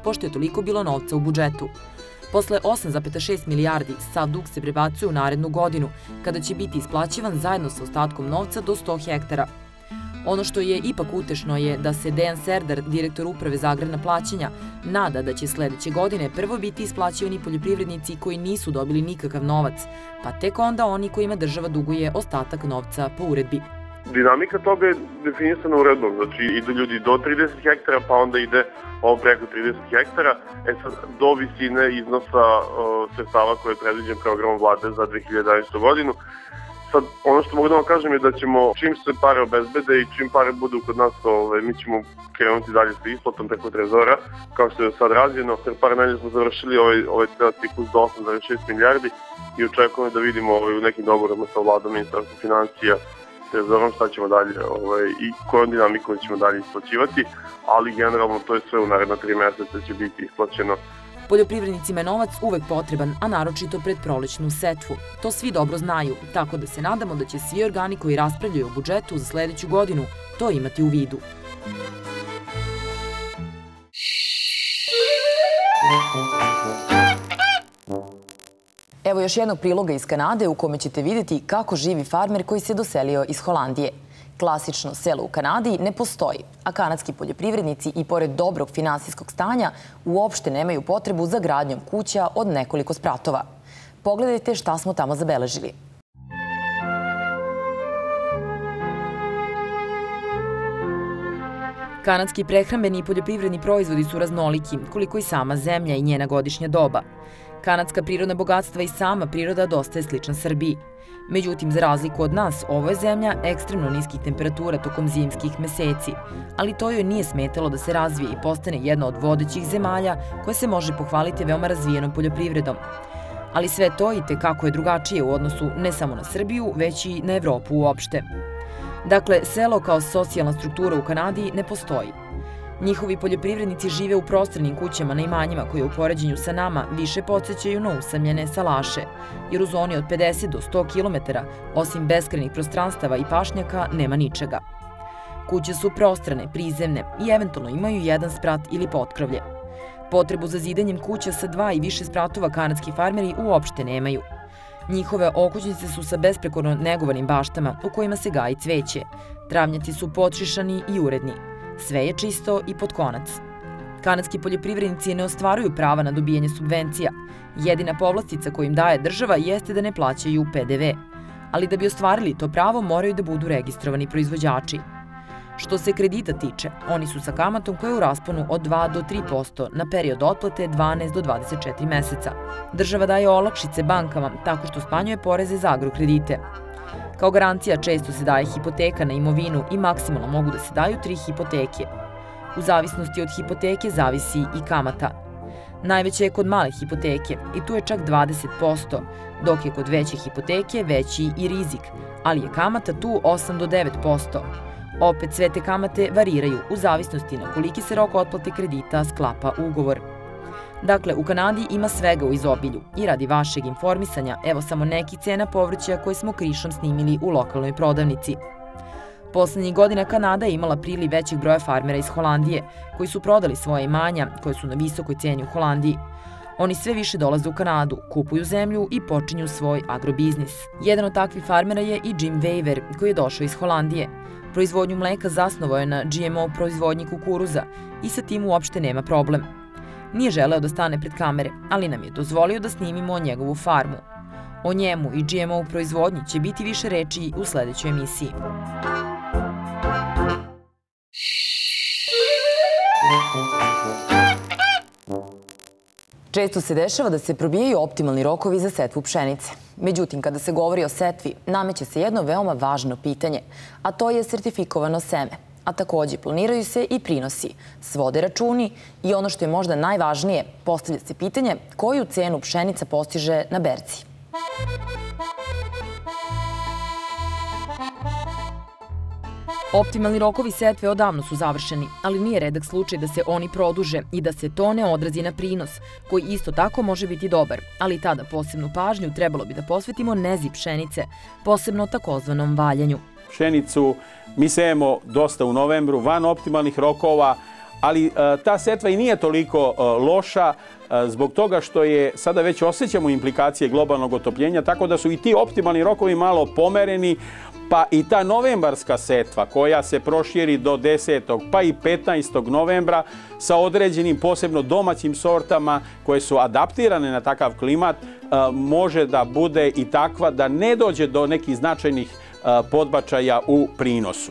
pošto je toliko bilo novca u budžetu. Posle osam zarez šest milijardi, sav dug se prebacuje u narednu godinu, kada će biti isplaćivan zajedno sa ostatkom novca do sto hektara. Ono što je ipak utešno je da se Dejan Serdar, direktor Uprave za agrarna plaćanja, nada da će sledeće godine prvo biti isplaćivani poljoprivrednici koji nisu dobili nikakav novac, pa tek onda oni kojima država duguje ostatak novca po uredbi. Dinamika toga je definisana uredbom, znači idu ljudi do trideset hektara, pa onda ide ovo preko trideset hektara, e sad do visine iznosa sredstava koje je predviđen programom vlade za dve hiljade jedanaestu godinu. Sad, ono što mogu da vam kažem je da ćemo, čim se pare obezbede i čim pare budu kod nas, ove, mi ćemo krenuti dalje sa isplatom preko trezora, kao što je sad rađeno. Jer par nedelja smo završili ovaj, ovaj ciklus do osam zarez šest milijardi i očekujemo da vidimo ovaj, u nekim dogovorima sa vladom, ministarstvom financija, trezorom šta ćemo dalje ovaj, i kojom dinamikom ćemo dalje isplaćivati, ali generalno to je sve u naredna tri meseca će biti isplaćeno. Poljoprivrednicima je novac uvek potreban, a naročito pred prolećnu setvu. To svi dobro znaju, tako da se nadamo da će svi organi koji raspravljaju o budžetu za sledeću godinu to imati u vidu. Evo još jednog priloga iz Kanade u kome ćete vidjeti kako živi farmer koji se doselio iz Holandije. Klasično selo u Kanadi ne postoji, a kanadski poljoprivrednici i pored dobrog finansijskog stanja uopšte nemaju potrebu za gradnjom kuća od nekoliko spratova. Pogledajte šta smo tamo zabeležili. Kanadski prehrambeni i poljoprivredni proizvodi su raznoliki, koliko i sama zemlja i njena godišnja doba. Kanadska prirodna bogatstva i sama priroda dosta je slična Srbiji. Međutim, za razliku od nas, ovo je zemlja ekstremno niskih temperatura tokom zimskih meseci, ali to joj nije smetalo da se razvije i postane jedna od vodećih zemalja koja se može pohvaliti veoma razvijenom poljoprivredom. Ali sve to i tekako je drugačije u odnosu ne samo na Srbiju, već i na Evropu uopšte. Dakle, selo kao socijalna struktura u Kanadi ne postoji. Njihovi poljoprivrednici žive u prostornim kućama na imanjima koje u poređenju sa nama više podsjećaju na usamljene salaše, jer u zoni od pedeset do sto kilometara, osim beskrajnih prostranstava i pašnjaka, nema ničega. Kuće su prostrane, prizemne i eventualno imaju jedan sprat ili potkrovlje. Potrebu za zidanjem kuća sa dva i više spratova kanadski farmeri uopšte nemaju. Njihove okućnice su sa besprekorno negovanim baštama u kojima se gaji cveće. Travnjaci su počišani i uredni. Sve je čisto i pod konac. Kanadski poljoprivrednici ne ostvaruju prava na dobijanje subvencija. Jedina povlastica koju im daje država jeste da ne plaćaju P D V. Ali da bi ostvarili to pravo moraju da budu registrovani proizvođači. Što se kredita tiče, oni su sa kamatom koja je u rasponu od dva do tri posto na period otplate dvanaest do dvadeset četiri meseca. Država daje olakšice bankama tako što smanjuje poreze za agrokredite. Kao garancija često se daje hipoteka na imovinu i maksimalno mogu da se daju tri hipoteke. U zavisnosti od hipoteke zavisi i kamata. Najveća je kod male hipoteke i tu je čak dvadeset posto, dok je kod veće hipoteke veći i rizik, ali je kamata tu osam do devet posto. Opet sve te kamate variraju u zavisnosti na koliki se rok otplate kredita sklapa ugovor. Dakle, u Kanadi ima svega u izobilju i radi vašeg informisanja, evo samo neki cena povrća koje smo krišom snimili u lokalnoj prodavnici. Poslednjih godina Kanada je imala priliv većeg broja farmera iz Holandije, koji su prodali svoje imanja, koje su na visokoj ceni u Holandiji. Oni sve više dolaze u Kanadu, kupuju zemlju i počinju svoj agrobiznis. Jedan od takvih farmera je i Jim Weaver, koji je došao iz Holandije. Proizvodnju mleka zasnovao je na G M O proizvodnji kukuruza i sa tim uopšte nema problem. Nije želeo da stane pred kamere, ali nam je dozvolio da snimimo njegovu farmu. O njemu i G M O proizvodnji će biti više reči u sledećoj emisiji. Često se dešava da se probijaju optimalni rokovi za setvu pšenice. Međutim, kada se govori o setvi, nameće se jedno veoma važno pitanje, a to je sertifikovano seme. A takođe planiraju se i prinosi, svode računi i ono što je možda najvažnije, postavlja se pitanje koju cenu pšenica postiže na berzi. Optimalni rokovi setve odavno su završeni, ali nije redak slučaj da se oni produže i da se to ne odrazi na prinos, koji isto tako može biti dobar, ali tada posebnu pažnju trebalo bi da posvetimo nezi pšenice, posebno takozvanom valjanju. Pšenicu mi sejemo dosta u novembru, van optimalnih rokova, ali ta setva i nije toliko loša zbog toga što je sada već osjećamo implikacije globalnog otopljenja, tako da su i ti optimalni rokovi malo pomereni, pa i ta novembarska setva koja se proširi do desetog pa i petnaestog novembra sa određenim posebno domaćim sortama koje su adaptirane na takav klimat može da bude i takva da ne dođe do nekih značajnih podbačaja u prinosu.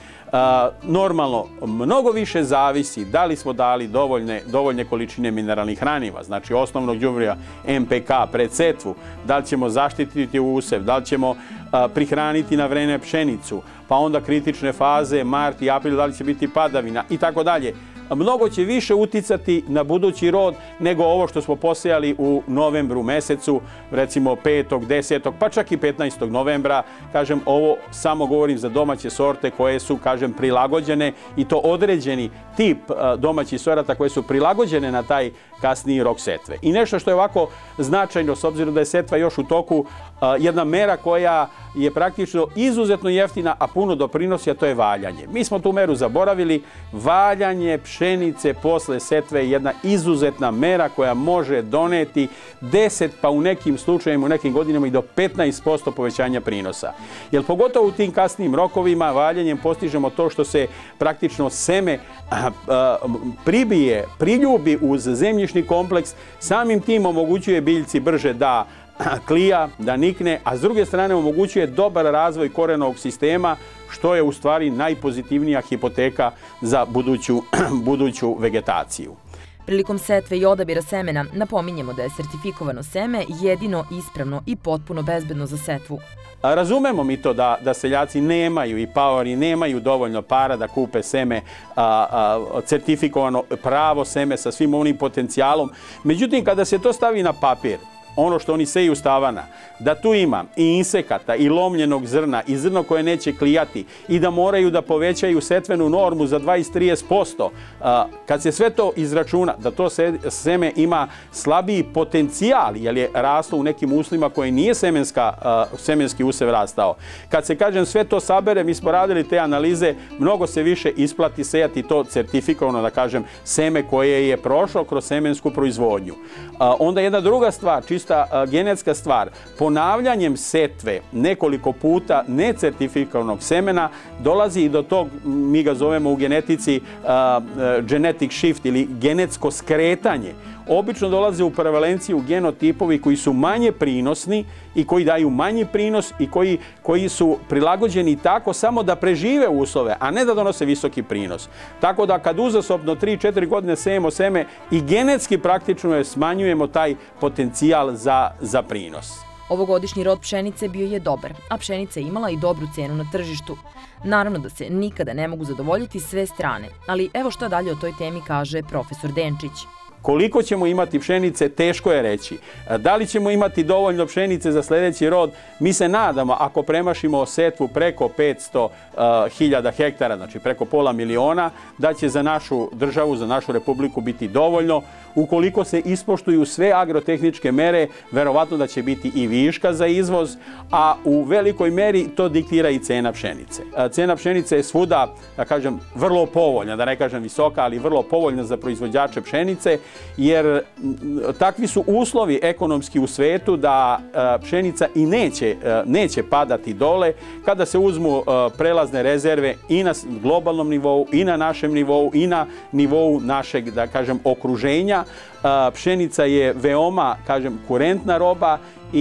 Normalno, mnogo više zavisi da li smo dali dovoljne, dovoljne količine mineralnih hraniva, znači osnovnog đubriva em pe ka pred setvu, da li ćemo zaštititi usev, da li ćemo prihraniti na vreme pšenicu, pa onda kritične faze, mart i april, da li će biti padavina i tako dalje. Mnogo će više uticati na budući rod nego ovo što smo posejali u novembru mesecu, recimo petog, desetog, pa čak i petnaestog novembra. Kažem, ovo samo govorim za domaće sorte koje su, kažem, prilagođene i to određeni tip domaćih sorata koje su prilagođene na taj kasniji rok setve. I nešto što je ovako značajno, s obzirom da je setva još u toku, jedna mera koja je praktično izuzetno jeftina, a puno doprinosi, a to je valjanje. Mi smo tu meru zaboravili. Valjanje pšenice posle setve je jedna izuzetna mera koja može doneti deset, pa u nekim slučajevima, u nekim godinama i do petnaest posto povećanja prinosa. Jer pogotovo u tim kasnim rokovima valjanjem postižemo to što se praktično seme a, a, pribije, priljubi uz zemljišni kompleks, samim tim omogućuje biljci brže da klija, da nikne, a s druge strane omogućuje dobar razvoj korenovog sistema, što je u stvari najpozitivnija hipoteka za buduću, buduću vegetaciju. Prilikom setve i odabira semena napominjemo da je sertifikovano seme jedino ispravno i potpuno bezbedno za setvu. Razumemo mi to da, da seljaci nemaju i paori nemaju dovoljno para da kupe seme, a, a, certifikovano pravo seme sa svim onim potencijalom. Međutim, kada se to stavi na papir, ono što oni seju stavana, da tu ima i insekata i lomljenog zrna i zrno koje neće klijati i da moraju da povećaju setvenu normu za dvadeset do trideset posto. Kad se sve to izračuna, da to seme ima slabiji potencijal, jer je raslo u nekim uslovima koje nije semenska, semenski usev rastao. Kad se, kažem, sve to sabere, mi smo radili te analize, mnogo se više isplati sejati to certifikovano, da kažem, seme koje je prošlo kroz semensku proizvodnju. Onda jedna druga stvar, čisto genetska stvar, ponavljanjem setve nekoliko puta necertifikovanog semena dolazi i do tog, mi ga zovemo u genetici uh, genetic shift ili genetsko skretanje. Obično dolaze u prevalenciju genotipovi koji su manje prinosni i koji daju manji prinos i koji, koji su prilagođeni tako samo da prežive uslove, a ne da donose visoki prinos. Tako da kad uzastopno tri do četiri godine sejemo seme i genetski praktično je smanjujemo taj potencijal za, za prinos. Ovogodišnji rod pšenice bio je dobar, a pšenica je imala i dobru cenu na tržištu. Naravno da se nikada ne mogu zadovoljiti sve strane, ali evo šta dalje o toj temi kaže profesor Denčić. Koliko ćemo imati pšenice, teško je reći. Da li ćemo imati dovoljno pšenice za sljedeći rod? Mi se nadamo, ako premašimo setvu preko petsto hiljada hektara, znači preko pola miliona, da će za našu državu, za našu republiku biti dovoljno. Ukoliko se ispoštuju sve agrotehničke mere, verovatno da će biti i viška za izvoz, a u velikoj meri to diktira i cena pšenice. Cena pšenice je svuda, da kažem, vrlo povoljna, da ne kažem visoka, ali vrlo povoljna za proizvođače pšenice, jer takvi su uslovi ekonomski u svetu da pšenica i neće, neće padati dole kada se uzmu prelazne rezerve i na globalnom nivou, i na našem nivou, i na nivou našeg, da kažem, okruženja. Pšenica je veoma, kažem, kurentna roba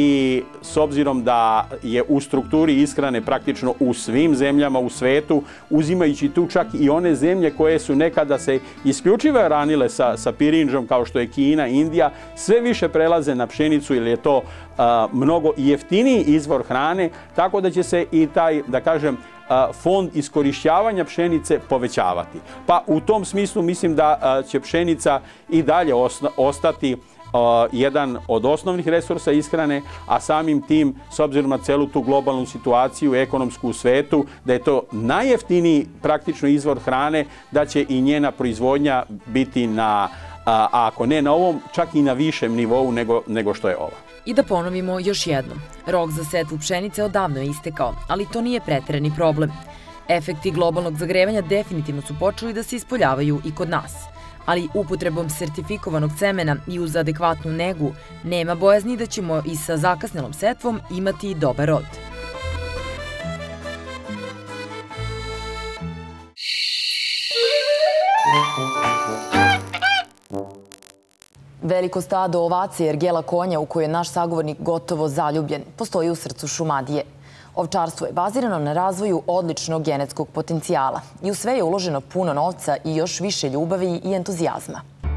i s obzirom da je u strukturi ishrane praktično u svim zemljama u svetu, uzimajući tu čak i one zemlje koje su nekada se isključivo ranile sa, sa pirinđom, kao što je Kina, Indija, sve više prelaze na pšenicu jer je to a, mnogo jeftiniji izvor hrane, tako da će se i taj, da kažem, fond iskorišćavanja pšenice povećavati. Pa u tom smislu mislim da će pšenica i dalje ostati jedan od osnovnih resursa ishrane, a samim tim, s obzirom na celu tu globalnu situaciju, ekonomsku u svetu, da je to najjeftiniji praktično izvor hrane, da će i njena proizvodnja biti na, a ako ne na ovom, čak i na višem nivou nego, nego što je ova. I da ponovimo još jednom. Rok za setvu pšenice odavno je istekao, ali to nije preterani problem. Efekti globalnog zagrevanja definitivno su počeli da se ispoljavaju i kod nas. Ali upotrebom sertifikovanog semena i uz adekvatnu negu nema bojazni da ćemo i sa zakasnelom setvom imati dobar rod. Veliko stado ovaca i ergela konja u koje je naš sagovornik gotovo zaljubljen postoji u srcu Šumadije. Ovčarstvo je bazirano na razvoju odličnog genetskog potencijala i u sve je uloženo puno novca i još više ljubavi i entuzijazma.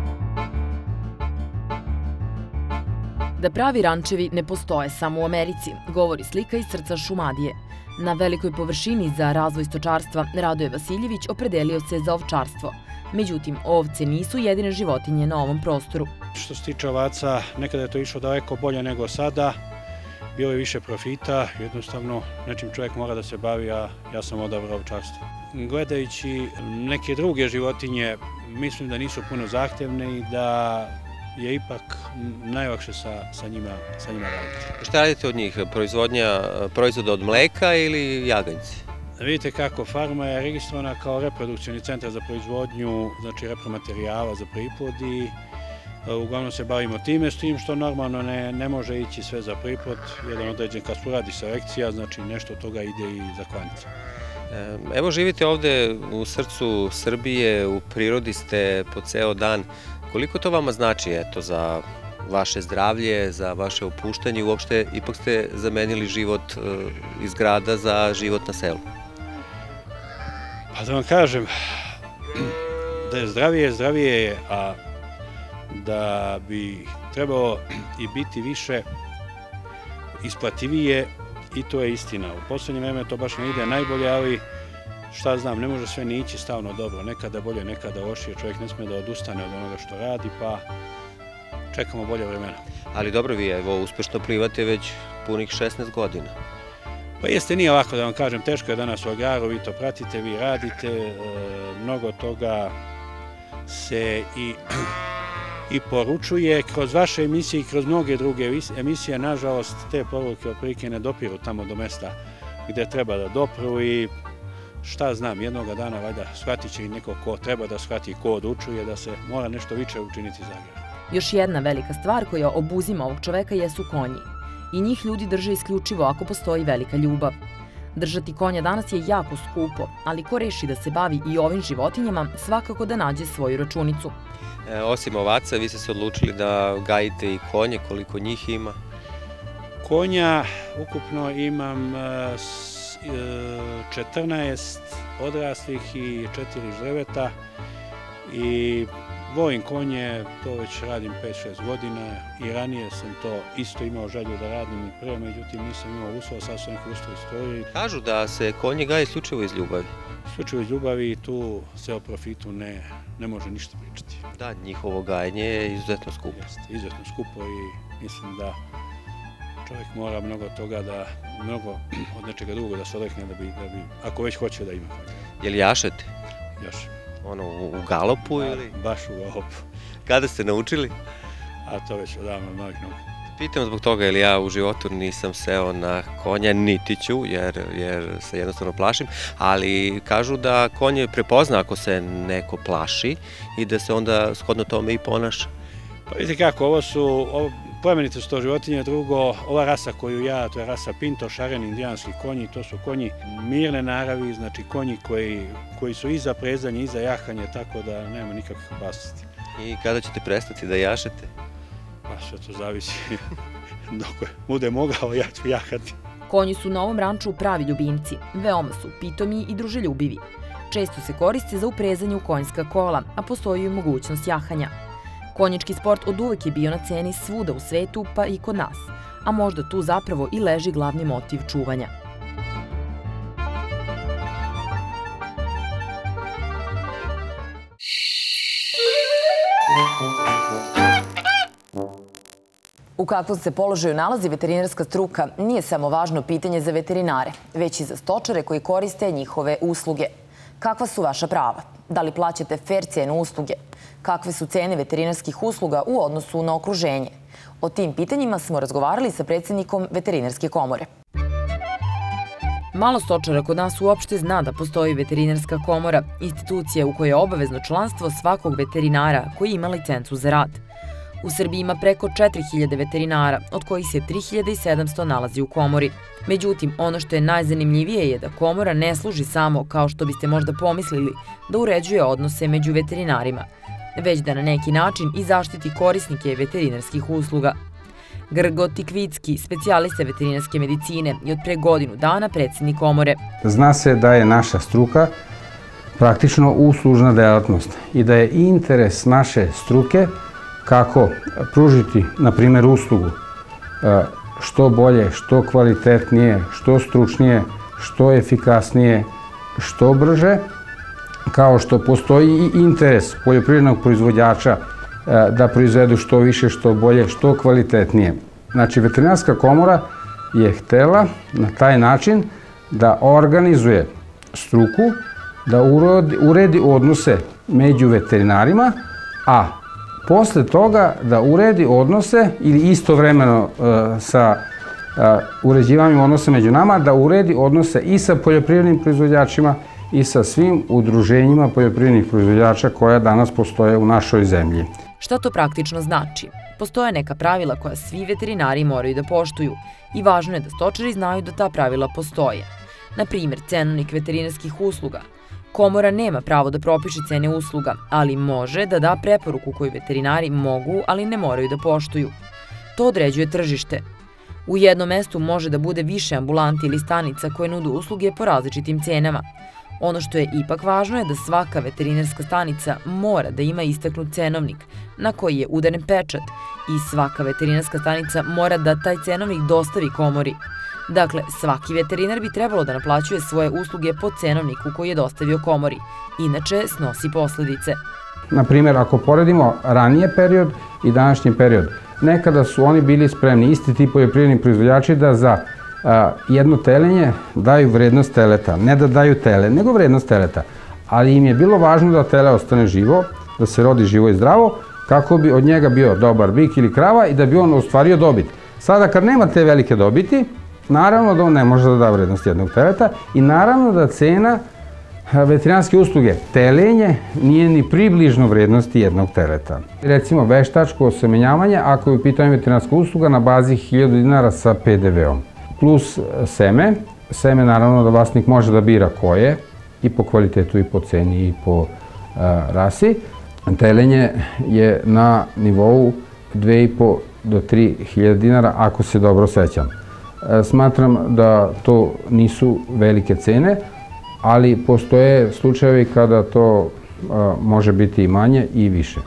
Da pravi rančevi ne postoje samo u Americi, govori slika iz srca Šumadije. Na velikoj površini za razvoj stočarstva Radoje Vasiljević opredelio se za ovčarstvo. Međutim, ovce nisu jedine životinje na ovom prostoru. Što se tiče ovaca, nekada je to išlo daleko bolje nego sada. Bilo je više profita, jednostavno nečim čovjek mora da se bavi, a ja sam odabrao ovčarstvo. Gledajući neke druge životinje, mislim da nisu puno zahtjevne i da je ipak najlakše sa, sa, njima, sa njima raditi. Šta radite od njih? Proizvodnja proizvoda od mleka ili jaganjci? Vidite kako farma je registrovana kao reprodukcioni centar za proizvodnju, znači repromaterijala za priplod i uglavnom se bavimo time, s tim što normalno ne, ne može ići sve za priplod. Jedan određen, kad se uradi selekcija, znači nešto od toga ide i za klanice. Evo živite ovde u srcu Srbije, u prirodi ste po ceo dan. Koliko to vama znači eto, za vaše zdravlje, za vaše opuštanje? Uopšte ipak ste zamenili život iz grada za život na selu? Pa da vam kažem, da je zdravije, zdravije je, a da bi trebalo i biti više isplativije i to je istina. U poslednje vreme to baš ne ide najbolje, ali šta znam, ne može sve ni ići stavno dobro. Nekada bolje, nekada lošije. Čovjek ne sme da odustane od onoga što radi, pa čekamo bolje vremena. Ali dobro, vi evo uspešno plivate već punih šesnaest godina. Pa jeste, nije lako da vam kažem, teško je danas u agraru, vi to pratite, vi radite, mnogo toga se i i poručuje kroz vaše emisije i kroz mnoge druge emisije. Nažalost, te poruke otprilike ne dopiru tamo do mesta gde treba da dopru i šta znam, jednoga dana valjda shvatit će i neko ko treba da shvati, ko odlučuje da se mora nešto više učiniti za grad. Još jedna velika stvar koja obuzima ovog čoveka jesu konji. I njih ljudi drže isključivo ako postoji velika ljubav. Držati konja danas je jako skupo, ali ko reši da se bavi i ovim životinjama, svakako da nađe svoju računicu. E, osim ovaca, vi ste se odlučili da gajite i konje, koliko njih ima? Konja ukupno imam četrnaest odraslih i četiri ždreveta i volim konje, to već radim pet šest godina i ranije sam to isto imao želju da radim i pre, međutim nisam imao uslova, sad sam neku ustroj istoriju. Kažu da se konje gaje isključivo iz ljubavi. Isključivo iz ljubavi i tu se o profitu ne, ne može ništa pričati. Da, njihovo gajanje je izuzetno skupo. Jeste, izuzetno skupo i mislim da čovjek mora mnogo toga da, mnogo od nečega drugog da se odrekne da bi, da bi, ako već hoće da ima konja. Je li jašete? Jašem. Ono, u galopu ili? Baš u galopu. Kada ste naučili? A to već odavno od malih nogu. Pitam zbog toga, jer ja u životu nisam seo na konja, niti ću, jer, jer se jednostavno plašim, ali kažu da konje prepozna ako se neko plaši i da se onda shodno tome i ponaša. Pa vidite kako, ovo su, ovo, plemenite su to životinje, drugo, ova rasa koju ja, to je rasa Pinto, šareni indijanski konji, to su konji mirne naravi, znači konji koji, koji su i za prezanje i za jahanje, tako da nema nikakvih opasnosti. I kada ćete prestati da jašete? Pa sve to zavisi. Dok bude mogao, ja ću jahati. Konji su na ovom ranču pravi ljubimci. Veoma su pitomi i druželjubivi. Često se koriste za uprezanje u konjska kola, a postoji i mogućnost jahanja. Konjički sport od uvek je bio na ceni svuda u svetu, pa i kod nas. A možda tu zapravo i leži glavni motiv čuvanja. U kakvom se položaju nalazi veterinarska struka nije samo važno pitanje za veterinare, već i za stočare koji koriste njihove usluge. Kakva su vaša prava? Da li plaćate fer cenu usluge? Kakve su cene veterinarskih usluga u odnosu na okruženje? O tim pitanjima smo razgovarali sa predsjednikom Veterinarske komore. Malo stočara kod nas uopšte zna da postoji veterinarska komora, institucija u kojoj je obavezno članstvo svakog veterinara koji ima licencu za rad. U Srbiji ima preko četiri hiljade veterinara, od kojih se tri hiljade sedamsto nalazi u komori. Međutim, ono što je najzanimljivije je da komora ne služi samo, kao što biste možda pomislili, da uređuje odnose među veterinarima, već da na neki način i zaštiti korisnike veterinarskih usluga. Grgo Tikvicki, specijalista veterinarske medicine i od pre godinu dana predsjednik komore. Zna se da je naša struka praktično uslužna delatnost i da je interes naše struke kako pružiti, na primjer, uslugu što bolje, što kvalitetnije, što stručnije, što efikasnije, što brže, kao što postoji i interes poljoprivrednog proizvođača da proizvedu što više, što bolje, što kvalitetnije. Znači, veterinarska komora je htela na taj način da organizuje struku, da uredi odnose među veterinarima, a posle toga da uredi odnose ili istovremeno sa uređivanjem odnosa među nama, da uredi odnose i sa poljoprivrednim proizvođačima i sa svim udruženjima poljoprivrednih proizvođača koja danas postoje u našoj zemlji. Šta to praktično znači? Postoje neka pravila koja svi veterinari moraju da poštuju i važno je da stočari znaju da ta pravila postoje. Na primjer, cenovnik veterinarskih usluga. Komora nema pravo da propiše cene usluga, ali može da da preporuku koju veterinari mogu, ali ne moraju da poštuju. To određuje tržište. U jednom mestu može da bude više ambulanti ili stanica koje nude usluge po različitim cenama. Ono što je ipak važno je da svaka veterinarska stanica mora da ima istaknut cenovnik na koji je udaren pečat i svaka veterinarska stanica mora da taj cenovnik dostavi komori. Dakle, svaki veterinar bi trebalo da naplaćuje svoje usluge po cenovniku koji je dostavio komori, inače snosi posledice. Na primjer, ako poredimo ranije period i današnji period, nekada su oni bili spremni, isti ti poljoprivredni proizvođači, da za jedno telenje daju vrednost teleta. Ne da daju tele, nego vrednost teleta. Ali im je bilo važno da tele ostane živo, da se rodi živo i zdravo, kako bi od njega bio dobar bik ili krava i da bi on ostvario dobit. Sada kad nema te velike dobiti, naravno da on ne može da da vrednost jednog teleta i naravno da cena veterinarske usluge telenje nije ni približno vrednosti jednog teleta. Recimo veštačko osemenjavanje, ako je u pitanju veterinarska usluga na bazi hiljadu dinara sa pe de ve om. Plus seme. Seme naravno da vlasnik može da bira koje, i po kvalitetu, i po ceni, i po rasi. Telenje je na nivou dve i po do tri hiljade dinara, ako se dobro sećam. Smatram da to nisu velike cene, ali postoje slučajevi kada to može biti i manje i više.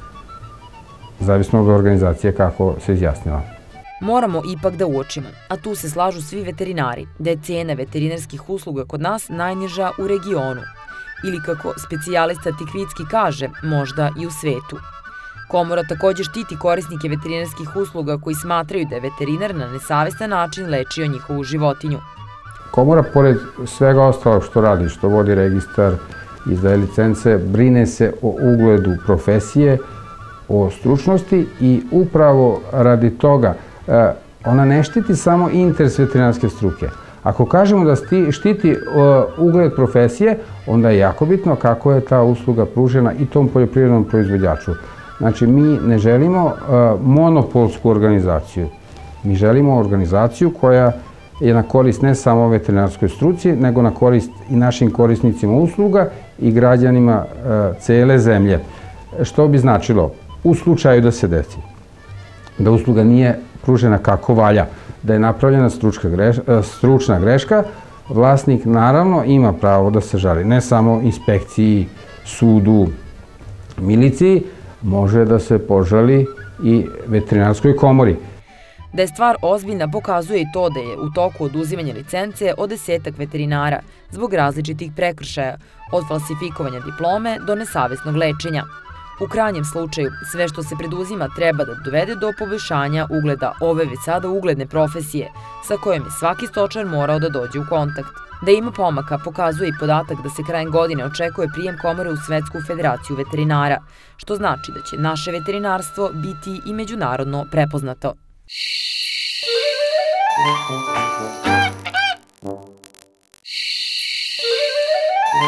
Zavisno od organizacije kako se izjasnila. Moramo ipak da uočimo, a tu se slažu svi veterinari, da je cena veterinarskih usluga kod nas najniža u regionu. Ili kako specijalista Tikvicki kaže, možda i u svetu. Komora također štiti korisnike veterinarskih usluga koji smatraju da je veterinar na nesavestan način lečio njihovu životinju. Komora, pored svega ostalog što radi, što vodi registar, izdaje licence, brine se o ugledu profesije, o stručnosti i upravo radi toga ona ne štiti samo interes veterinarske struke. Ako kažemo da štiti ugled profesije, onda je jako bitno kako je ta usluga pružena i tom poljoprivrednom proizvođaču. Znači, mi ne želimo monopolsku organizaciju. Mi želimo organizaciju koja je na korist ne samo veterinarskoj struci, nego na korist i našim korisnicima usluga i građanima cele zemlje. Što bi značilo, u slučaju da se desi da usluga nije pružena kako valja, da je napravljena stručna greška, vlasnik naravno ima pravo da se žali. Ne samo inspekciji, sudu, miliciji, može da se požali i veterinarskoj komori. Da je stvar ozbiljna pokazuje i to da je u toku oduzimanja licence od desetak veterinara zbog različitih prekršaja, od falsifikovanja diplome do nesavesnog lečenja. U krajnjem slučaju, sve što se preduzima treba da dovede do poboljšanja ugleda ove već sada ugledne profesije, sa kojom je svaki stočar morao da dođe u kontakt. Da ima pomaka pokazuje i podatak da se krajem godine očekuje prijem komore u Svetsku federaciju veterinara, što znači da će naše veterinarstvo biti i međunarodno prepoznato.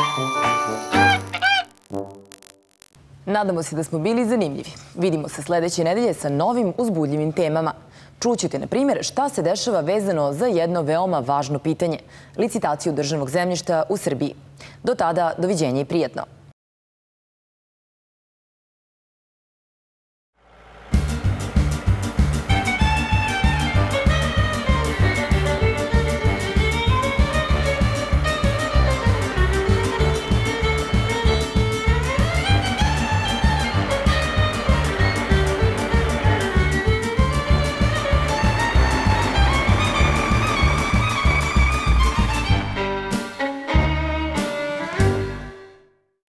Nadamo se da smo bili zanimljivi. Vidimo se sledeće nedelje sa novim uzbudljivim temama. Čućete, na primjer, šta se dešava vezano za jedno veoma važno pitanje – licitaciju državnog zemljišta u Srbiji. Do tada, doviđenja i prijatno.